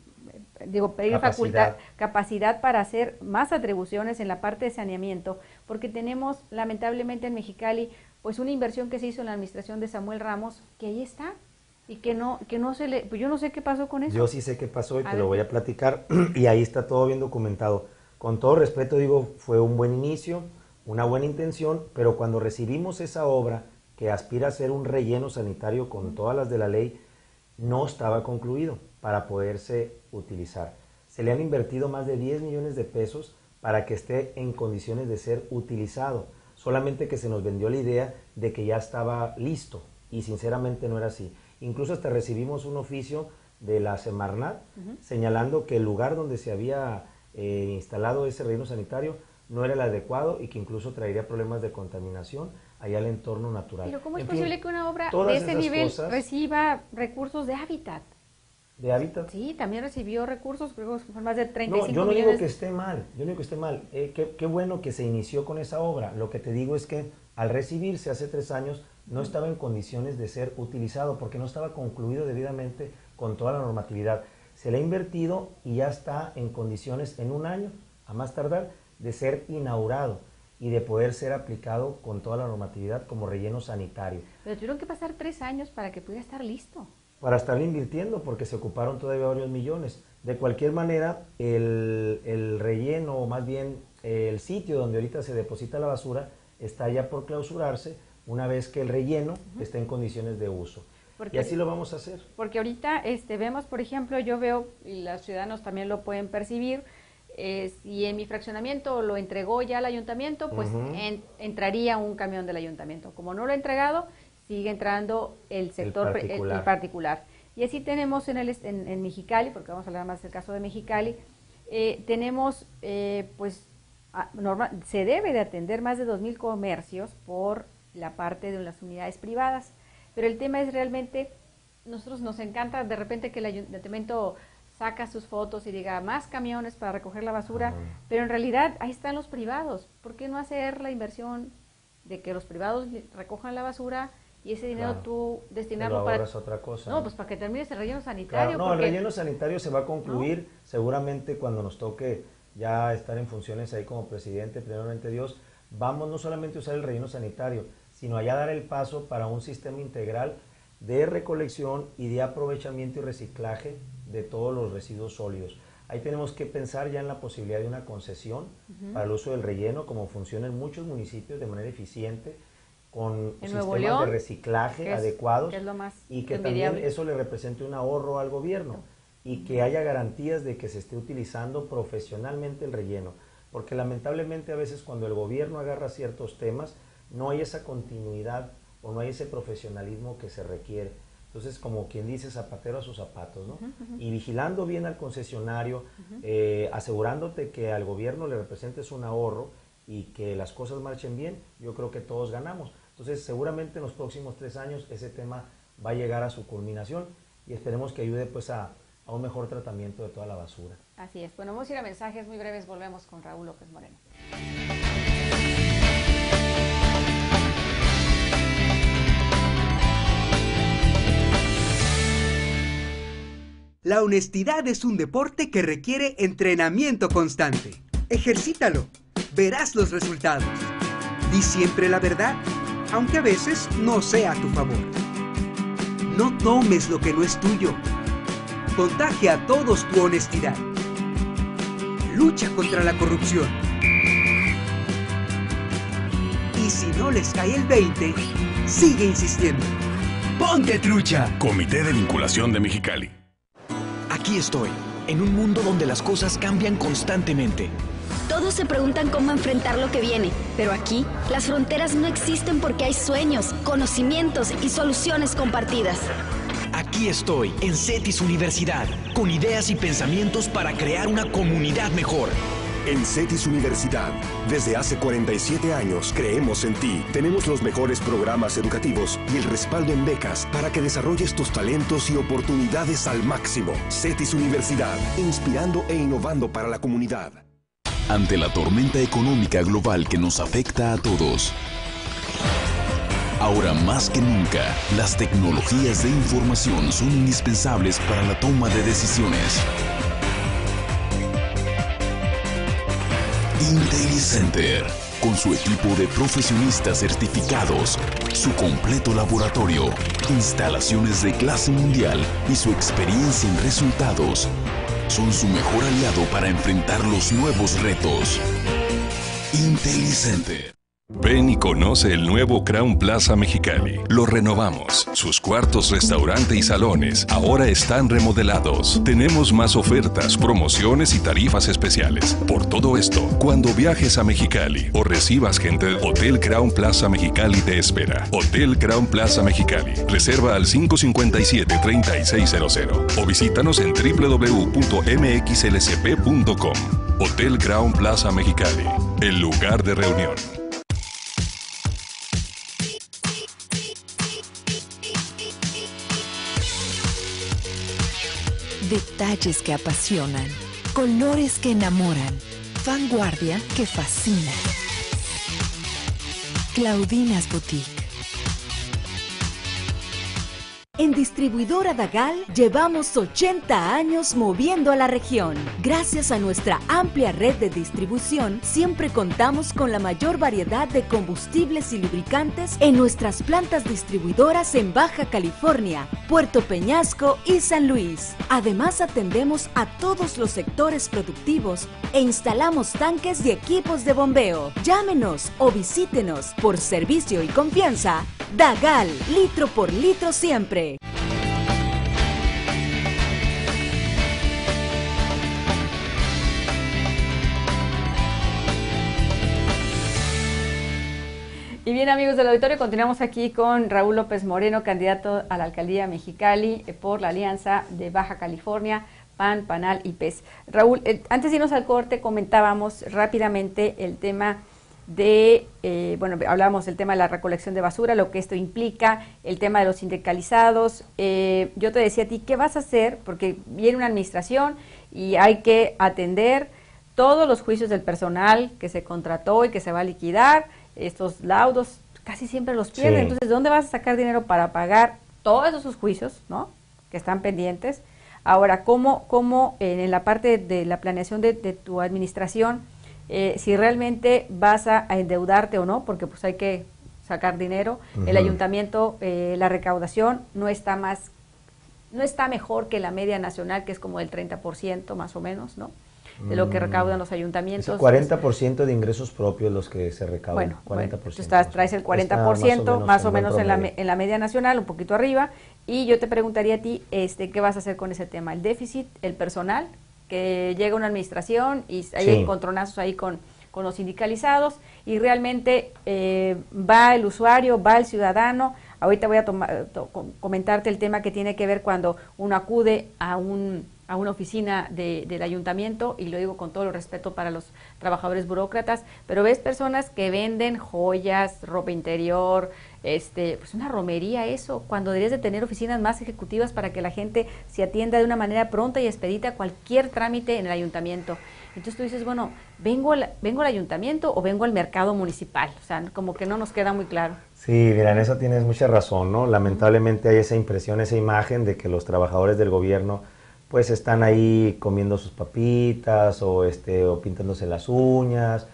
digo, pedir capacidad. facultad, capacidad para hacer más atribuciones en la parte de saneamiento, porque tenemos lamentablemente en Mexicali pues una inversión que se hizo en la administración de Samuel Ramos, que ahí está, y que no, que no se le, pues yo no sé qué pasó con eso. Yo sí sé qué pasó y a te ver. lo voy a platicar, y ahí está todo bien documentado. Con todo respeto digo, fue un buen inicio, una buena intención, pero cuando recibimos esa obra que aspira a ser un relleno sanitario con todas las de la ley, no estaba concluido para poderse utilizar. Se le han invertido más de diez millones de pesos para que esté en condiciones de ser utilizado, solamente que se nos vendió la idea de que ya estaba listo, y sinceramente no era así. Incluso hasta recibimos un oficio de la Semarnat uh-huh. señalando que el lugar donde se había eh, instalado ese relleno sanitario no era el adecuado y que incluso traería problemas de contaminación allá al entorno natural. Pero ¿cómo en es fin, posible que una obra de ese nivel cosas, reciba recursos de hábitat? ¿De hábitat? Sí, también recibió recursos, creo que más de treinta y cinco millones. No, yo no millones. digo que esté mal, yo no digo que esté mal. Eh, qué, qué bueno que se inició con esa obra. Lo que te digo es que al recibirse hace tres años no estaba en condiciones de ser utilizado porque no estaba concluido debidamente con toda la normatividad. Se le ha invertido y ya está en condiciones en un año, a más tardar, de ser inaugurado y de poder ser aplicado con toda la normatividad como relleno sanitario. Pero tuvieron que pasar tres años para que pudiera estar listo. Para estar invirtiendo, porque se ocuparon todavía varios millones. De cualquier manera, el, el relleno, o más bien el sitio donde ahorita se deposita la basura, está ya por clausurarse una vez que el relleno uh-huh. esté en condiciones de uso. Porque, y así lo vamos a hacer. Porque ahorita este, vemos, por ejemplo, yo veo, y los ciudadanos también lo pueden percibir, eh, si en mi fraccionamiento lo entregó ya el ayuntamiento, pues uh-huh. en, entraría un camión del ayuntamiento. Como no lo ha entregado, sigue entrando el sector el particular. El, el particular. Y así tenemos en, el, en, en Mexicali, porque vamos a hablar más del caso de Mexicali, eh, tenemos, eh, pues, a, normal, se debe de atender más de dos mil comercios por la parte de las unidades privadas. Pero el tema es realmente, nosotros nos encanta de repente que el ayuntamiento saca sus fotos y diga más camiones para recoger la basura, uh-huh. pero en realidad ahí están los privados. ¿Por qué no hacer la inversión de que los privados recojan la basura y ese dinero claro. tú destinarlo para otra cosa? No, pues para que termines el relleno sanitario. Claro, no, porque... el relleno sanitario se va a concluir ¿no? seguramente cuando nos toque ya estar en funciones ahí como presidente, primeramente Dios. Vamos no solamente a usar el relleno sanitario, sino allá dar el paso para un sistema integral de recolección y de aprovechamiento y reciclaje de todos los residuos sólidos. Ahí tenemos que pensar ya en la posibilidad de una concesión uh-huh. para el uso del relleno, como funciona en muchos municipios de manera eficiente, con en sistemas León, de reciclaje que es, adecuados que es lo más y que envidiable. También eso le represente un ahorro al gobierno y que haya garantías de que se esté utilizando profesionalmente el relleno, porque lamentablemente a veces cuando el gobierno agarra ciertos temas no hay esa continuidad o no hay ese profesionalismo que se requiere. Entonces, como quien dice, zapatero a sus zapatos, ¿no? Uh-huh, uh-huh. Y vigilando bien al concesionario, uh-huh. eh, asegurándote que al gobierno le representes un ahorro y que las cosas marchen bien, yo creo que todos ganamos. Entonces, seguramente en los próximos tres años ese tema va a llegar a su culminación y esperemos que ayude pues a, a un mejor tratamiento de toda la basura. Así es. Bueno, vamos a ir a mensajes muy breves, volvemos con Raúl López Moreno. La honestidad es un deporte que requiere entrenamiento constante. Ejercítalo, verás los resultados. Di siempre la verdad, aunque a veces no sea a tu favor. No tomes lo que no es tuyo. Contagia a todos tu honestidad. Lucha contra la corrupción. Y si no les cae el veinte, sigue insistiendo. ¡Ponte trucha! Comité de Vinculación de Mexicali. Aquí estoy, en un mundo donde las cosas cambian constantemente. Todos se preguntan cómo enfrentar lo que viene, pero aquí las fronteras no existen porque hay sueños, conocimientos y soluciones compartidas. Aquí estoy, en CETIS Universidad, con ideas y pensamientos para crear una comunidad mejor. En CETIS Universidad, desde hace cuarenta y siete años creemos en ti. Tenemos los mejores programas educativos y el respaldo en becas para que desarrolles tus talentos y oportunidades al máximo. CETIS Universidad, inspirando e innovando para la comunidad. Ante la tormenta económica global que nos afecta a todos, ahora más que nunca, las tecnologías de información son indispensables para la toma de decisiones. IntelliCenter, con su equipo de profesionistas certificados, su completo laboratorio, instalaciones de clase mundial y su experiencia en resultados, son su mejor aliado para enfrentar los nuevos retos. IntelliCenter. Ven y conoce el nuevo Crown Plaza Mexicali. Lo renovamos. Sus cuartos, restaurante y salones ahora están remodelados. Tenemos más ofertas, promociones y tarifas especiales. Por todo esto, cuando viajes a Mexicali o recibas gente, Hotel Crown Plaza Mexicali te espera. Hotel Crown Plaza Mexicali. Reserva al cinco cinco siete, tres seis cero cero o visítanos en w w w punto m x l c p punto com. Hotel Crown Plaza Mexicali. El lugar de reunión. Detalles que apasionan, colores que enamoran, vanguardia que fascina. Claudinas Boutique. En Distribuidora Dagal llevamos ochenta años moviendo a la región. Gracias a nuestra amplia red de distribución, siempre contamos con la mayor variedad de combustibles y lubricantes en nuestras plantas distribuidoras en Baja California, Puerto Peñasco y San Luis. Además, atendemos a todos los sectores productivos e instalamos tanques y equipos de bombeo. Llámenos o visítenos. Por servicio y confianza, Dagal, litro por litro siempre. Y bien, amigos del auditorio, continuamos aquí con Raúl López Moreno, candidato a la alcaldía Mexicali eh, por la Alianza de Baja California, P A N, PANAL y P E S. Raúl, eh, antes de irnos al corte, comentábamos rápidamente el tema de, eh, bueno, hablábamos del tema de la recolección de basura, lo que esto implica, el tema de los sindicalizados. Eh, yo te decía a ti, ¿qué vas a hacer? Porque viene una administración y hay que atender todos los juicios del personal que se contrató y que se va a liquidar. Estos laudos casi siempre los pierden. Sí. Entonces, ¿de dónde vas a sacar dinero para pagar todos esos juicios, ¿no?, que están pendientes? Ahora, ¿cómo, cómo eh, en la parte de la planeación de, de tu administración, Eh, si realmente vas a, a endeudarte o no, porque pues hay que sacar dinero? Uh-huh. El ayuntamiento, eh, la recaudación no está más, no está mejor que la media nacional, que es como del treinta por ciento más o menos, ¿no?, de lo que recaudan los ayuntamientos. Es cuarenta por ciento de ingresos propios los que se recaudan. Bueno, cuarenta por ciento. Bueno, tú estás, traes el cuarenta por ciento más o menos, más o menos en, la, en la media nacional, un poquito arriba, y yo te preguntaría a ti, este, ¿qué vas a hacer con ese tema? El déficit, el personal, que llega una administración y hay sí. encontronazos ahí con, con los sindicalizados, y realmente eh, va el usuario, va el ciudadano. Ahorita voy a tomar, to, comentarte el tema que tiene que ver cuando uno acude a un a una oficina de, del ayuntamiento, y lo digo con todo el respeto para los trabajadores burócratas, pero ves personas que venden joyas, ropa interior, este, pues una romería eso, cuando deberías de tener oficinas más ejecutivas para que la gente se atienda de una manera pronta y expedita cualquier trámite en el ayuntamiento. Entonces tú dices, bueno, ¿vengo al, vengo al ayuntamiento o vengo al mercado municipal? O sea, como que no nos queda muy claro. Sí, mira, en eso tienes mucha razón, ¿no? Lamentablemente hay esa impresión, esa imagen de que los trabajadores del gobierno pues están ahí comiendo sus papitas o, este, o pintándose las uñas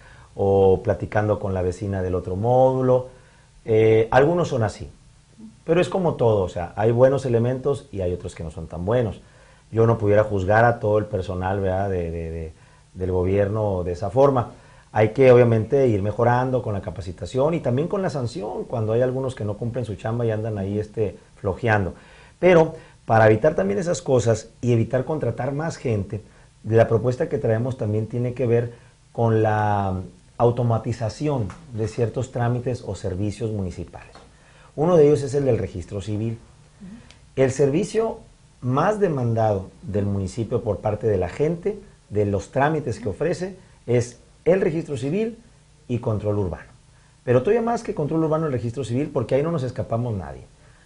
o platicando con la vecina del otro módulo. Eh, algunos son así, pero es como todo, o sea, hay buenos elementos y hay otros que no son tan buenos. Yo no pudiera juzgar a todo el personal, ¿verdad?, de, de, de, del gobierno de esa forma. Hay que obviamente ir mejorando con la capacitación y también con la sanción cuando hay algunos que no cumplen su chamba y andan ahí este, flojeando. Pero para evitar también esas cosas y evitar contratar más gente, la propuesta que traemos también tiene que ver con la automatización de ciertos trámites o servicios municipales. Uno de ellos es el del registro civil. El servicio más demandado del municipio por parte de la gente, de los trámites que ofrece, es el registro civil y control urbano. Pero todavía más que control urbano, el registro civil, porque ahí no nos escapamos nadie.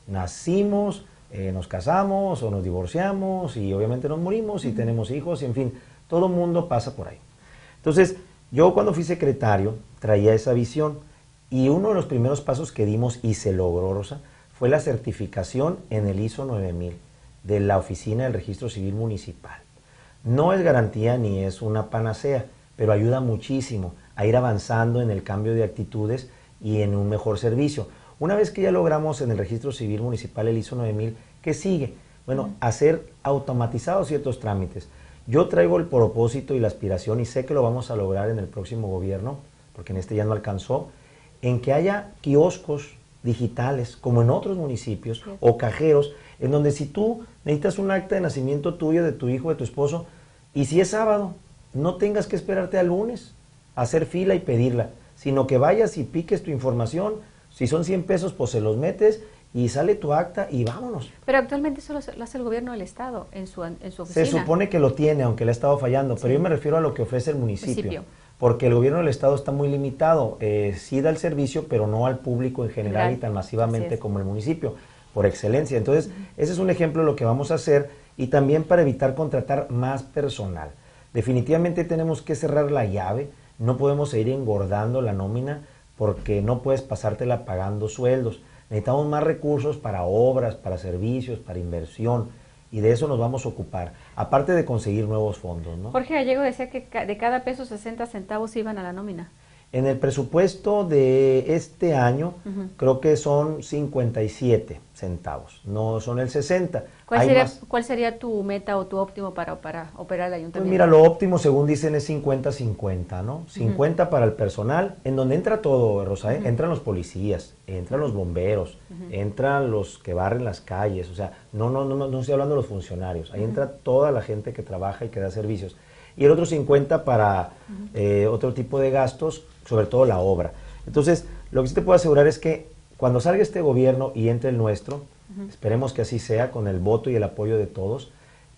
Nacimos, eh, nos casamos o nos divorciamos y obviamente nos morimos y uh-huh. tenemos hijos y en fin, todo el mundo pasa por ahí. Entonces, yo cuando fui secretario traía esa visión y uno de los primeros pasos que dimos y se logró, Rosa, fue la certificación en el I S O nueve mil de la Oficina del Registro Civil Municipal. No es garantía ni es una panacea, pero ayuda muchísimo a ir avanzando en el cambio de actitudes y en un mejor servicio. Una vez que ya logramos en el Registro Civil Municipal el I S O nueve mil, ¿qué sigue? Bueno, hacer automatizados ciertos trámites. Yo traigo el propósito y la aspiración, y sé que lo vamos a lograr en el próximo gobierno, porque en este ya no alcanzó, en que haya kioscos digitales, como en otros municipios, sí. o cajeros, en donde si tú necesitas un acta de nacimiento tuyo, de tu hijo, de tu esposo, y si es sábado, no tengas que esperarte al lunes a hacer fila y pedirla, sino que vayas y piques tu información, si son cien pesos, pues se los metes y sale tu acta y vámonos. Pero actualmente eso lo hace el gobierno del Estado en su, en su oficina. Se supone que lo tiene, aunque le ha estado fallando, sí. pero yo me refiero a lo que ofrece el municipio. municipio. Porque el gobierno del Estado está muy limitado, eh, sí da el servicio, pero no al público en general y tan masivamente como el municipio, por excelencia. Entonces, uh-huh. ese es un ejemplo de lo que vamos a hacer y también para evitar contratar más personal. Definitivamente tenemos que cerrar la llave, no podemos seguir engordando la nómina porque no puedes pasártela pagando sueldos. Necesitamos más recursos para obras, para servicios, para inversión. Y de eso nos vamos a ocupar, aparte de conseguir nuevos fondos, ¿no? Jorge Gallego decía que de cada peso sesenta centavos iban a la nómina. En el presupuesto de este año, uh-huh. creo que son cincuenta y siete centavos, no son el sesenta. ¿Cuál, sería, ¿Cuál sería tu meta o tu óptimo para, para operar el ayuntamiento? Pues mira, lo óptimo, según dicen, es cincuenta cincuenta, ¿no? cincuenta uh-huh. para el personal, en donde entra todo, Rosa, ¿eh? uh-huh. entran los policías, entran los bomberos, uh-huh. entran los que barren las calles, o sea, no, no, no, no estoy hablando de los funcionarios, ahí uh-huh. entra toda la gente que trabaja y que da servicios. Y el otro cincuenta para uh-huh. eh, otro tipo de gastos, sobre todo la obra. Entonces, lo que sí te puedo asegurar es que cuando salga este gobierno y entre el nuestro, uh-huh. esperemos que así sea, con el voto y el apoyo de todos,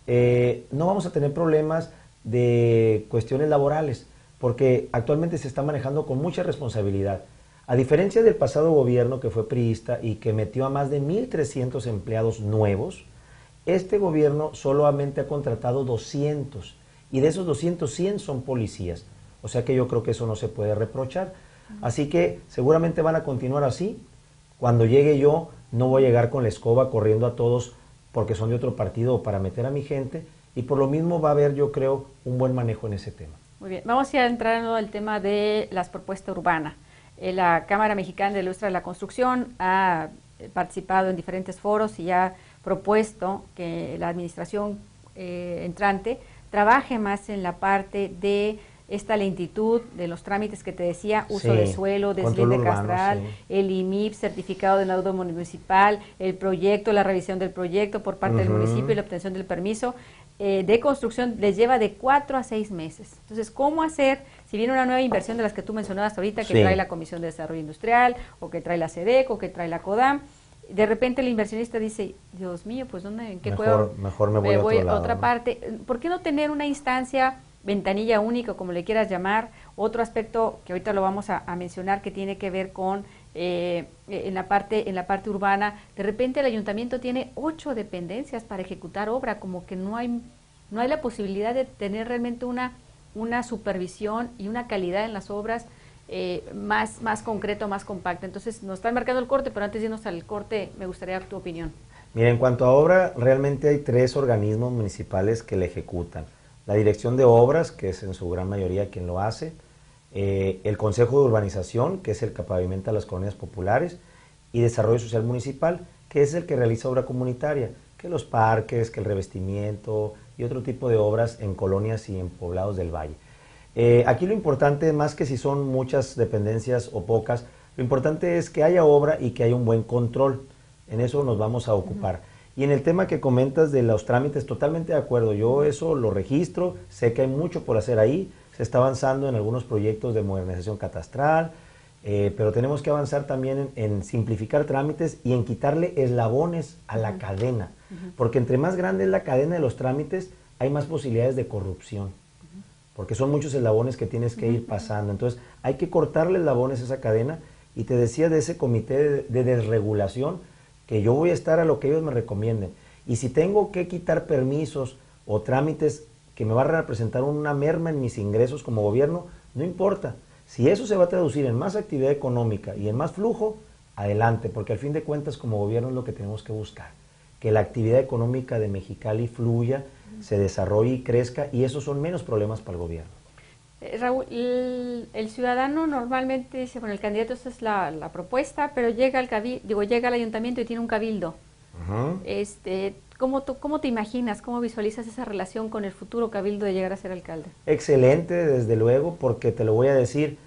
eh, no vamos a tener problemas de cuestiones laborales, porque actualmente se está manejando con mucha responsabilidad. A diferencia del pasado gobierno que fue priista y que metió a más de mil trescientos empleados nuevos, este gobierno solamente ha contratado doscientos, y de esos doscientos, cien son policías. O sea que yo creo que eso no se puede reprochar. Así que seguramente van a continuar así. Cuando llegue yo, no voy a llegar con la escoba corriendo a todos porque son de otro partido para meter a mi gente. Y por lo mismo va a haber, yo creo, un buen manejo en ese tema. Muy bien. Vamos a entrar en el tema de las propuestas urbanas. Eh, la Cámara Mexicana de la Industria de la Construcción ha participado en diferentes foros y ha propuesto que la administración eh, entrante trabaje más en la parte de esta lentitud de los trámites que te decía, uso sí, de suelo, deslinde castral, sí. el I M I P, certificado de laudo municipal, el proyecto, la revisión del proyecto por parte uh-huh. del municipio y la obtención del permiso eh, de construcción les lleva de cuatro a seis meses. Entonces, ¿cómo hacer, si viene una nueva inversión de las que tú mencionabas ahorita, que sí. trae la Comisión de Desarrollo Industrial, o que trae la SEDEC, o que trae la CODAM, de repente el inversionista dice, Dios mío, pues ¿dónde, en qué mejor, cueva mejor me voy, me a, voy otro a lado, otra ¿no? parte? ¿Por qué no tener una instancia, ventanilla única, como le quieras llamar? Otro aspecto que ahorita lo vamos a, a mencionar, que tiene que ver con eh, en la parte en la parte urbana. De repente el ayuntamiento tiene ocho dependencias para ejecutar obra, como que no hay no hay la posibilidad de tener realmente una una supervisión y una calidad en las obras eh, más más concreto, más compacta. Entonces nos están marcando el corte, pero antes de irnos al corte me gustaría tu opinión. Mira, en cuanto a obra, realmente hay tres organismos municipales que la ejecutan. La Dirección de Obras, que es en su gran mayoría quien lo hace, eh, el Consejo de Urbanización, que es el que pavimenta las colonias populares, y Desarrollo Social Municipal, que es el que realiza obra comunitaria, que los parques, que el revestimiento y otro tipo de obras en colonias y en poblados del valle. Eh, aquí lo importante, más que si son muchas dependencias o pocas, lo importante es que haya obra y que haya un buen control. En eso nos vamos a ocupar. Uh-huh. Y en el tema que comentas de los trámites, totalmente de acuerdo. Yo eso lo registro, sé que hay mucho por hacer ahí. Se está avanzando en algunos proyectos de modernización catastral, eh, pero tenemos que avanzar también en, en simplificar trámites y en quitarle eslabones a la uh-huh. cadena. Uh-huh. Porque entre más grande es la cadena de los trámites, hay más posibilidades de corrupción. Porque son muchos eslabones que tienes que ir pasando. Entonces, hay que cortarle eslabones a esa cadena. Y te decía de ese comité de, de desregulación, que yo voy a estar a lo que ellos me recomienden. Y si tengo que quitar permisos o trámites que me van a representar una merma en mis ingresos como gobierno, no importa. Si eso se va a traducir en más actividad económica y en más flujo, adelante. Porque al fin de cuentas, como gobierno es lo que tenemos que buscar. Que la actividad económica de Mexicali fluya, se desarrolle y crezca, y esos son menos problemas para el gobierno. Eh, Raúl, el, el ciudadano normalmente dice, bueno, el candidato, esta es la, la propuesta, pero llega al cabil, digo, llega al ayuntamiento y tiene un cabildo. Uh-huh. este, ¿cómo, tú, ¿Cómo te imaginas, cómo visualizas esa relación con el futuro cabildo de llegar a ser alcalde? Excelente, desde luego, porque te lo voy a decir,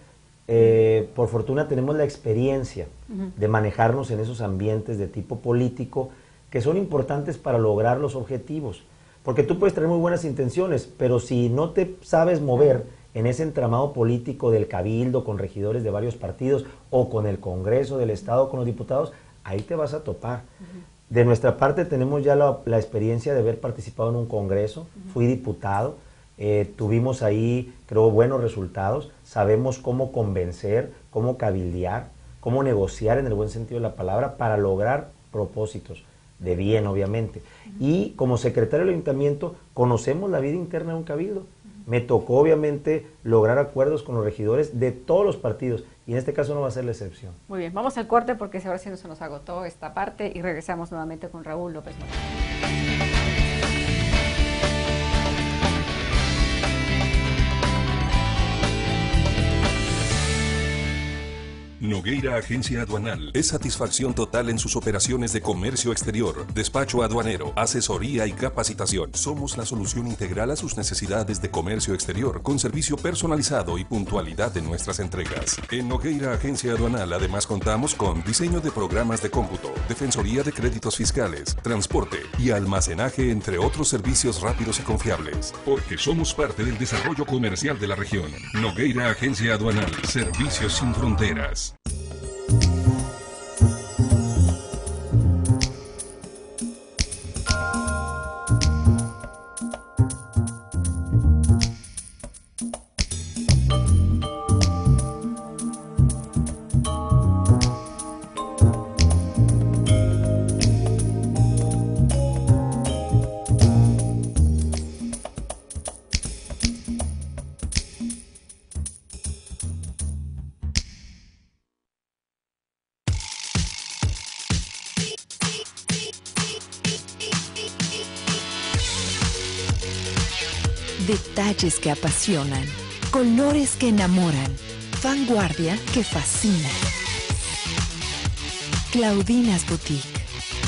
eh, por fortuna tenemos la experiencia uh-huh. de manejarnos en esos ambientes de tipo político que son importantes para lograr los objetivos. Porque tú puedes tener muy buenas intenciones, pero si no te sabes mover en ese entramado político del cabildo, con regidores de varios partidos, o con el Congreso del Estado, con los diputados, ahí te vas a topar. Uh-huh. De nuestra parte tenemos ya la, la experiencia de haber participado en un Congreso, uh-huh. fui diputado, eh, tuvimos ahí, creo, buenos resultados, sabemos cómo convencer, cómo cabildear, cómo negociar en el buen sentido de la palabra para lograr propósitos. De bien, obviamente. Uh-huh. Y como secretario del ayuntamiento, conocemos la vida interna de un cabildo. Uh-huh. Me tocó, obviamente, lograr acuerdos con los regidores de todos los partidos, y en este caso no va a ser la excepción. Muy bien, vamos al corte porque ahora sí se nos agotó esta parte y regresamos nuevamente con Raúl López Nogueira. Nogueira Agencia Aduanal es satisfacción total en sus operaciones de comercio exterior, despacho aduanero, asesoría y capacitación. Somos la solución integral a sus necesidades de comercio exterior, con servicio personalizado y puntualidad de nuestras entregas. En Nogueira Agencia Aduanal además contamos con diseño de programas de cómputo, defensoría de créditos fiscales, transporte y almacenaje, entre otros servicios rápidos y confiables. Porque somos parte del desarrollo comercial de la región. Nogueira Agencia Aduanal, servicios sin fronteras. Detalles que apasionan, colores que enamoran, vanguardia que fascina. Claudinas Boutique.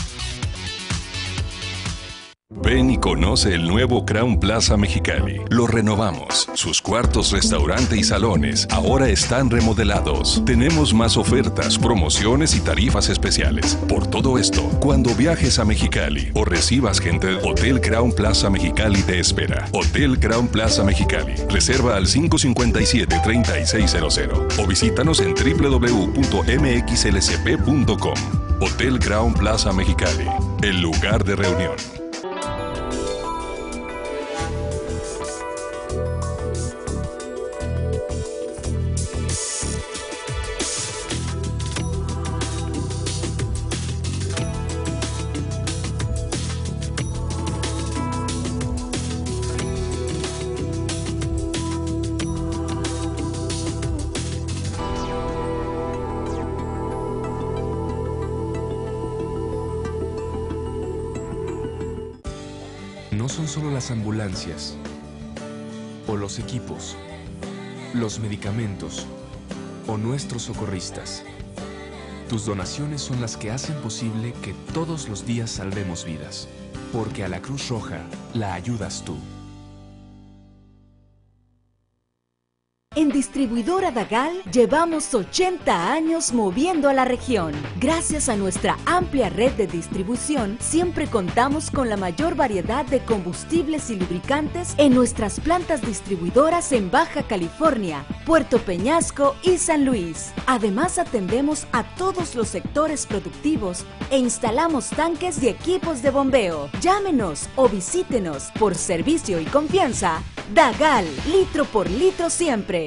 Ven y conoce el nuevo Crown Plaza Mexicali. Lo renovamos. Sus cuartos, restaurante y salones ahora están remodelados. Tenemos más ofertas, promociones y tarifas especiales. Por todo esto, cuando viajes a Mexicali o recibas gente, Hotel Crown Plaza Mexicali te espera. Hotel Crown Plaza Mexicali. Reserva al cinco cinco siete, tres seis cero cero o visítanos en w w w punto m x l c p punto com. Hotel Crown Plaza Mexicali. El lugar de reunión. No son solo las ambulancias, o los equipos, los medicamentos, o nuestros socorristas. Tus donaciones son las que hacen posible que todos los días salvemos vidas, porque a la Cruz Roja la ayudas tú. En Distribuidora Dagal llevamos ochenta años moviendo a la región. Gracias a nuestra amplia red de distribución, siempre contamos con la mayor variedad de combustibles y lubricantes en nuestras plantas distribuidoras en Baja California, Puerto Peñasco y San Luis. Además, atendemos a todos los sectores productivos e instalamos tanques y equipos de bombeo. Llámenos o visítenos. Por servicio y confianza, Dagal, litro por litro siempre.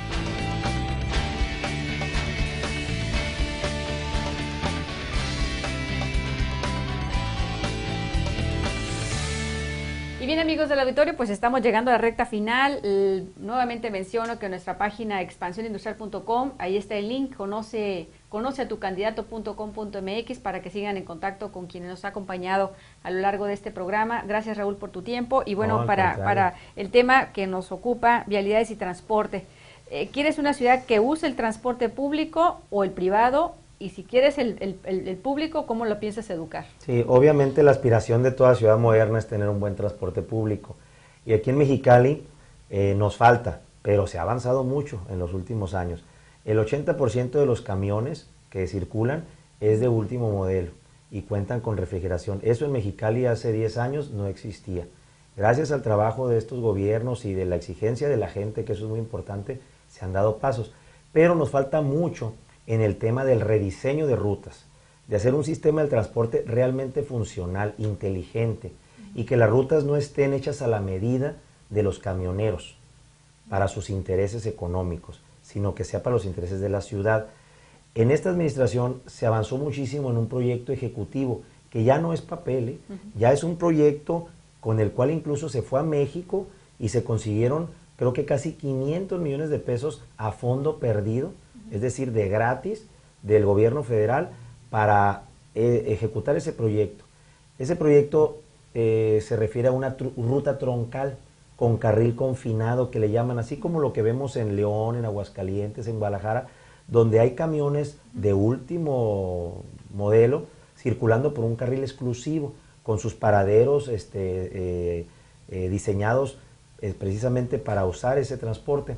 Y bien, amigos del auditorio, pues estamos llegando a la recta final. Eh, nuevamente menciono que en nuestra página expansión industrial punto com, ahí está el link, conoce, conoce a tu candidato punto com punto m x para que sigan en contacto con quienes nos ha acompañado a lo largo de este programa. Gracias, Raúl, por tu tiempo. Y bueno, No, para, para el tema que nos ocupa, vialidades y transporte. Eh, ¿Quieres una ciudad que use el transporte público o el privado? Y si quieres el, el, el, el público, ¿cómo lo piensas educar? Sí, obviamente la aspiración de toda ciudad moderna es tener un buen transporte público. Y aquí en Mexicali eh, nos falta, pero se ha avanzado mucho en los últimos años. El ochenta por ciento de los camiones que circulan es de último modelo y cuentan con refrigeración. Eso en Mexicali hace diez años no existía. Gracias al trabajo de estos gobiernos y de la exigencia de la gente, que eso es muy importante, se han dado pasos. Pero nos falta mucho en el tema del rediseño de rutas, de hacer un sistema de transporte realmente funcional, inteligente, y que las rutas no estén hechas a la medida de los camioneros para sus intereses económicos, sino que sea para los intereses de la ciudad. En esta administración se avanzó muchísimo en un proyecto ejecutivo, que ya no es papel, ¿eh? Uh-huh. Ya es un proyecto con el cual incluso se fue a México y se consiguieron, creo que casi quinientos millones de pesos a fondo perdido, es decir, de gratis, del gobierno federal para eh, ejecutar ese proyecto. Ese proyecto eh, se refiere a una tr- ruta troncal con carril confinado, que le llaman, así como lo que vemos en León, en Aguascalientes, en Guadalajara, donde hay camiones de último modelo circulando por un carril exclusivo, con sus paraderos este, eh, eh, diseñados eh, precisamente para usar ese transporte.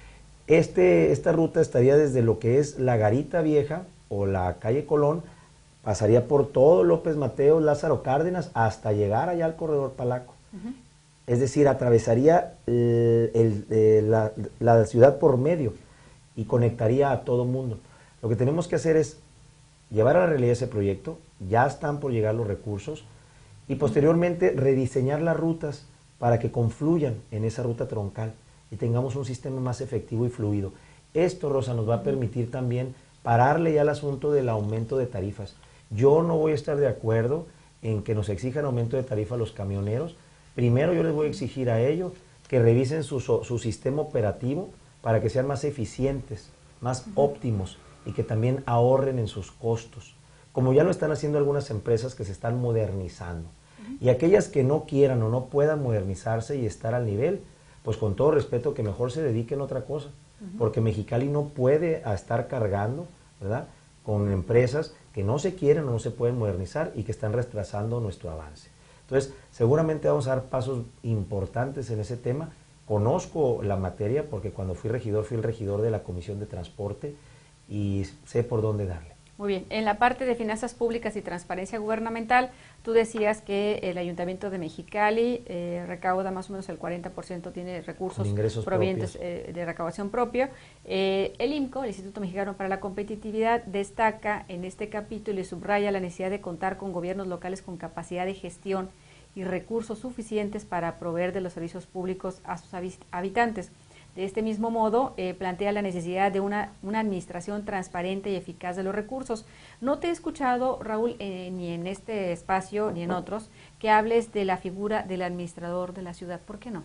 Este, esta ruta estaría desde lo que es la Garita Vieja o la calle Colón, pasaría por todo López Mateos, Lázaro Cárdenas, hasta llegar allá al Corredor Palaco. Uh-huh. Es decir, atravesaría el, el, el, la, la ciudad por medio y conectaría a todo mundo. Lo que tenemos que hacer es llevar a la realidad ese proyecto, ya están por llegar los recursos, y posteriormente rediseñar las rutas para que confluyan en esa ruta troncal y tengamos un sistema más efectivo y fluido. Esto, Rosa, nos va a permitir también pararle ya al asunto del aumento de tarifas. Yo no voy a estar de acuerdo en que nos exijan aumento de tarifa a los camioneros. Primero yo les voy a exigir a ellos que revisen su, su sistema operativo para que sean más eficientes, más uh-huh. óptimos y que también ahorren en sus costos, como ya lo están haciendo algunas empresas que se están modernizando. Uh-huh. Y aquellas que no quieran o no puedan modernizarse y estar al nivel, pues con todo respeto que mejor se dediquen a otra cosa, uh-huh. porque Mexicali no puede estar cargando, ¿verdad?, con empresas que no se quieren o no se pueden modernizar y que están retrasando nuestro avance. Entonces, seguramente vamos a dar pasos importantes en ese tema. Conozco la materia porque cuando fui regidor, fui el regidor de la Comisión de Transporte y sé por dónde darle. Muy bien. En la parte de finanzas públicas y transparencia gubernamental, tú decías que el Ayuntamiento de Mexicali eh, recauda más o menos el cuarenta por ciento, tiene recursos provenientes eh, de recaudación propia. Eh, el I M C O, el Instituto Mexicano para la Competitividad, destaca en este capítulo y subraya la necesidad de contar con gobiernos locales con capacidad de gestión y recursos suficientes para proveer de los servicios públicos a sus habitantes. De este mismo modo, eh, plantea la necesidad de una, una administración transparente y eficaz de los recursos. No te he escuchado, Raúl, eh, ni en este espacio ni en otros, que hables de la figura del administrador de la ciudad. ¿Por qué no?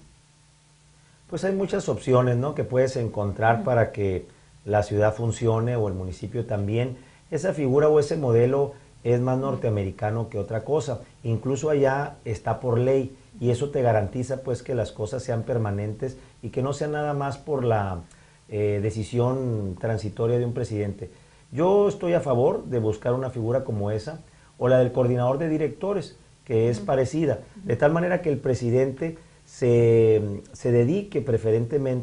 Pues hay muchas opciones, ¿no?, que puedes encontrar uh-huh. para que la ciudad funcione o el municipio también. Esa figura o ese modelo es más norteamericano que otra cosa. Incluso allá está por ley y eso te garantiza pues que las cosas sean permanentes y que no sea nada más por la eh, decisión transitoria de un presidente. Yo estoy a favor de buscar una figura como esa o la del coordinador de directores, que es uh-huh. parecida, de tal manera que el presidente se, se dedique preferentemente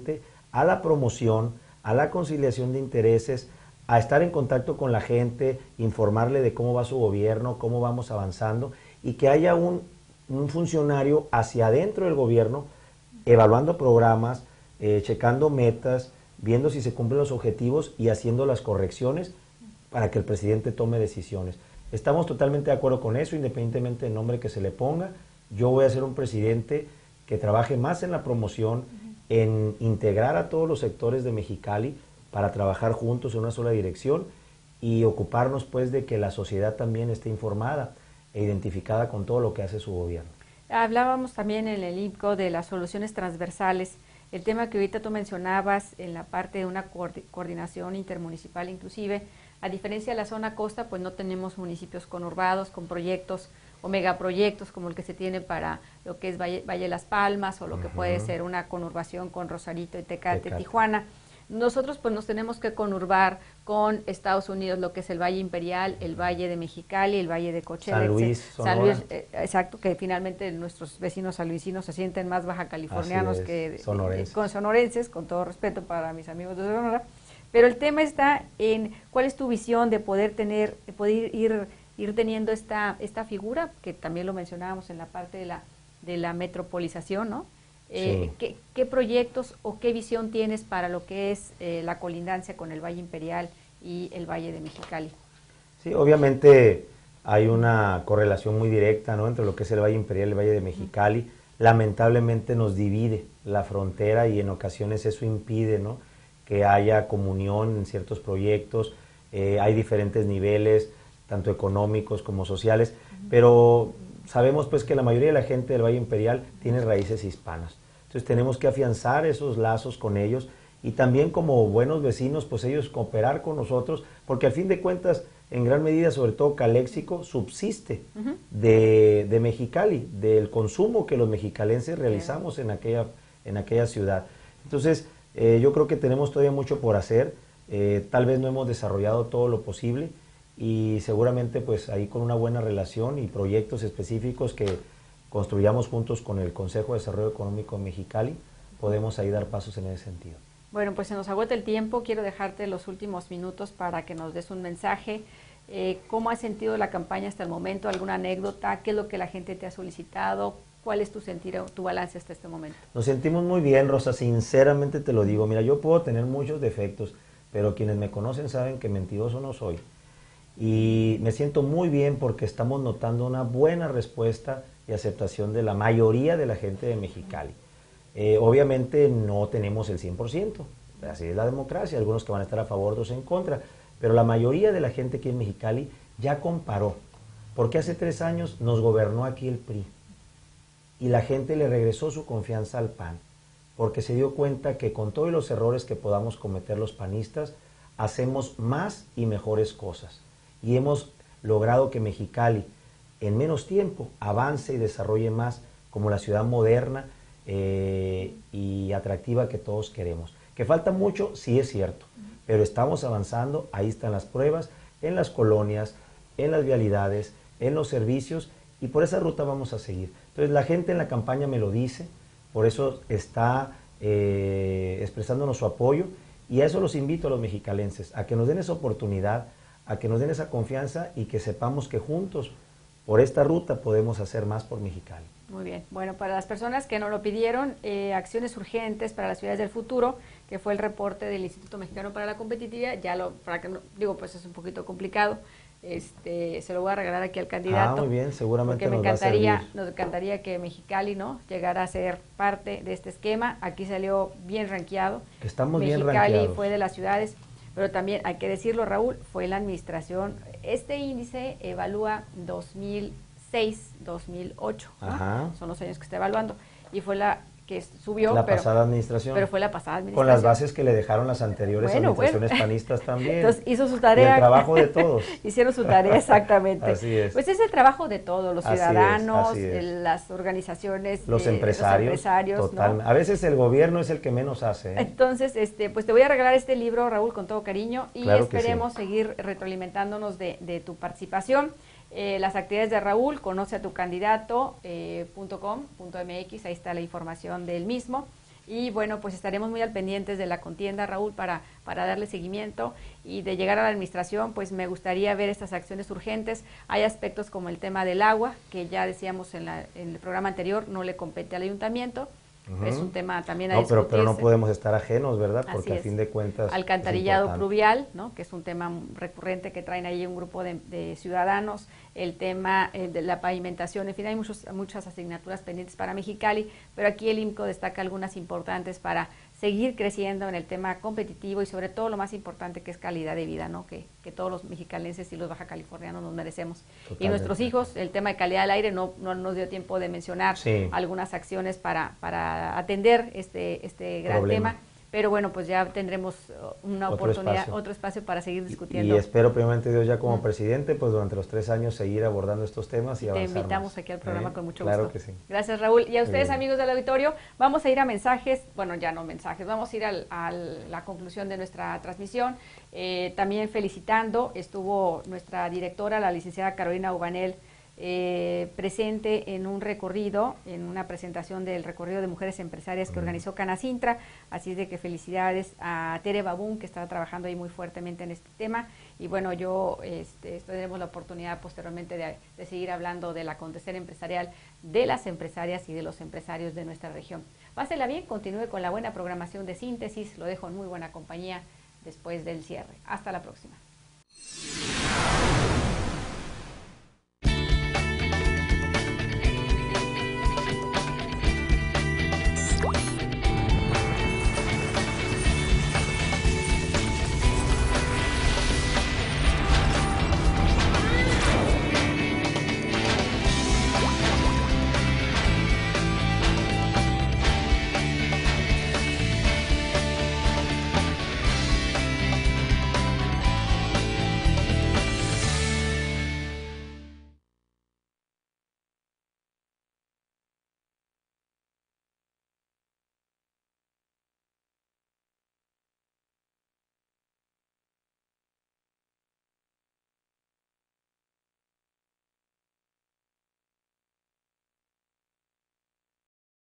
a la promoción, a la conciliación de intereses, a estar en contacto con la gente, informarle de cómo va su gobierno, cómo vamos avanzando, y que haya un, un funcionario hacia adentro del gobierno, evaluando programas, eh, checando metas, viendo si se cumplen los objetivos y haciendo las correcciones para que el presidente tome decisiones. Estamos totalmente de acuerdo con eso, independientemente del nombre que se le ponga. Yo voy a ser un presidente que trabaje más en la promoción, en integrar a todos los sectores de Mexicali para trabajar juntos en una sola dirección y ocuparnos pues de que la sociedad también esté informada e identificada con todo lo que hace su gobierno. Hablábamos también en el I M C O de las soluciones transversales, el tema que ahorita tú mencionabas en la parte de una coordinación intermunicipal inclusive. A diferencia de la zona costa, pues no tenemos municipios conurbados con proyectos o megaproyectos como el que se tiene para lo que es Valle, Valle de las Palmas o lo uh-huh. que puede ser una conurbación con Rosarito, y Tecate, Tecate, Tijuana. Nosotros pues nos tenemos que conurbar con Estados Unidos, lo que es el Valle Imperial, el Valle de Mexicali, el Valle de Cochela, San Luis, San Luis, eh, exacto, que finalmente nuestros vecinos sanluisinos se sienten más baja californianos que sonorenses. Eh, con sonorenses, con todo respeto para mis amigos de Sonora. Pero el tema está en cuál es tu visión de poder tener, de poder ir, ir teniendo esta, esta figura, que también lo mencionábamos en la parte de la, de la metropolización, ¿no? Eh, sí. ¿qué, ¿Qué proyectos o qué visión tienes para lo que es eh, la colindancia con el Valle Imperial y el Valle de Mexicali? Sí, obviamente hay una correlación muy directa, ¿no?, entre lo que es el Valle Imperial y el Valle de Mexicali. Uh-huh. Lamentablemente nos divide la frontera y en ocasiones eso impide, ¿no?, que haya comunión en ciertos proyectos. Eh, hay diferentes niveles, tanto económicos como sociales, uh-huh. pero sabemos pues que la mayoría de la gente del Valle Imperial tiene raíces hispanas. Entonces tenemos que afianzar esos lazos con ellos y también como buenos vecinos, pues ellos cooperar con nosotros, porque al fin de cuentas, en gran medida, sobre todo Caléxico, subsiste uh-huh. de, de Mexicali, del consumo que los mexicalenses realizamos en aquella, en aquella ciudad. Entonces, eh, yo creo que tenemos todavía mucho por hacer, eh, tal vez no hemos desarrollado todo lo posible y seguramente pues ahí con una buena relación y proyectos específicos que construyamos juntos con el Consejo de Desarrollo Económico de Mexicali, podemos ahí dar pasos en ese sentido. Bueno, pues se nos agota el tiempo, quiero dejarte los últimos minutos para que nos des un mensaje. Eh, ¿Cómo has sentido la campaña hasta el momento? ¿Alguna anécdota? ¿Qué es lo que la gente te ha solicitado? ¿Cuál es tu sentir, tu balance hasta este momento? Nos sentimos muy bien, Rosa, sinceramente te lo digo. Mira, yo puedo tener muchos defectos, pero quienes me conocen saben que mentiroso no soy. Y me siento muy bien porque estamos notando una buena respuesta y aceptación de la mayoría de la gente de Mexicali. Eh, obviamente no tenemos el cien por ciento, así es la democracia, algunos que van a estar a favor, otros en contra, pero la mayoría de la gente aquí en Mexicali ya comparó, porque hace tres años nos gobernó aquí el P R I y la gente le regresó su confianza al P A N, porque se dio cuenta que con todos los errores que podamos cometer los panistas, hacemos más y mejores cosas y hemos logrado que Mexicali en menos tiempo avance y desarrolle más como la ciudad moderna eh, y atractiva que todos queremos. Que falta mucho, sí es cierto, pero estamos avanzando, ahí están las pruebas, en las colonias, en las vialidades, en los servicios, y por esa ruta vamos a seguir. Entonces la gente en la campaña me lo dice, por eso está eh, expresándonos su apoyo, y a eso los invito a los mexicalenses, a que nos den esa oportunidad, a que nos den esa confianza y que sepamos que juntos por esta ruta podemos hacer más por Mexicali. Muy bien. Bueno, para las personas que nos lo pidieron, eh, acciones urgentes para las ciudades del futuro, que fue el reporte del Instituto Mexicano para la Competitividad, ya lo, para que no, digo, pues es un poquito complicado, este, se lo voy a regalar aquí al candidato. Ah, muy bien, seguramente porque nos me encantaría, va a servir. nos encantaría que Mexicali, ¿no?, llegara a ser parte de este esquema. Aquí salió bien rankeado. Estamos Mexicali bien rankeados. Mexicali fue de las ciudades, pero también hay que decirlo, Raúl, fue la administración. Este índice evalúa dos mil seis, dos mil ocho, ¿no? Son los años que está evaluando, y fue la que subió. La pero, pasada administración. Pero fue la pasada administración. Con las bases que le dejaron las anteriores bueno, administraciones bueno. panistas también. Entonces hizo su tarea. Y el trabajo de todos. Hicieron su tarea, exactamente. Así es. Pues es el trabajo de todos, los así ciudadanos, es, es. las organizaciones. Los eh, empresarios. Los empresarios, total. ¿no? A veces el gobierno es el que menos hace. ¿eh? Entonces, este, pues te voy a regalar este libro, Raúl, con todo cariño, y claro que esperemos sí. seguir retroalimentándonos de, de tu participación. Eh, las actividades de Raúl, conoce a tu candidato, eh, punto com punto m x, ahí está la información del mismo. Y bueno, pues estaremos muy al pendientes de la contienda, Raúl, para, para darle seguimiento y de llegar a la administración, pues me gustaría ver estas acciones urgentes. Hay aspectos como el tema del agua, que ya decíamos en, la, en el programa anterior, no le compete al ayuntamiento. Uh-huh. Es un tema también a no, discutirse. Pero, pero no podemos estar ajenos, ¿verdad? Porque Así a fin de cuentas alcantarillado pluvial, ¿no? Que es un tema recurrente que traen ahí un grupo de, de ciudadanos, el tema eh, de la pavimentación, en fin, hay muchos, muchas asignaturas pendientes para Mexicali, pero aquí el I M C O destaca algunas importantes para seguir creciendo en el tema competitivo y sobre todo lo más importante que es calidad de vida, ¿no? Que, que todos los mexicalenses y los baja californianos nos merecemos. Totalmente. Y nuestros hijos, el tema de calidad del aire, no, no nos dio tiempo de mencionar sí. algunas acciones para, para atender este, este gran Problema. tema. Pero bueno, pues ya tendremos una otro oportunidad, espacio. otro espacio para seguir discutiendo. Y, y espero, primeramente Dios, ya como mm. presidente, pues durante los tres años seguir abordando estos temas y, y avanzar. Te invitamos más. aquí al programa ¿Eh? con mucho claro gusto. Claro que sí. Gracias, Raúl. Y a ustedes, amigos del auditorio, vamos a ir a mensajes, bueno, ya no mensajes, vamos a ir al, a la conclusión de nuestra transmisión. Eh, también felicitando, estuvo nuestra directora, la licenciada Carolina Ubanel, Eh, presente en un recorrido, en una presentación del recorrido de mujeres empresarias que organizó Canacintra, así de que felicidades a Tere Babún, que está trabajando ahí muy fuertemente en este tema, y bueno, yo este, tendremos la oportunidad posteriormente de, de seguir hablando del acontecer empresarial de las empresarias y de los empresarios de nuestra región. Pásela bien, continúe con la buena programación de Síntesis, lo dejo en muy buena compañía después del cierre. Hasta la próxima.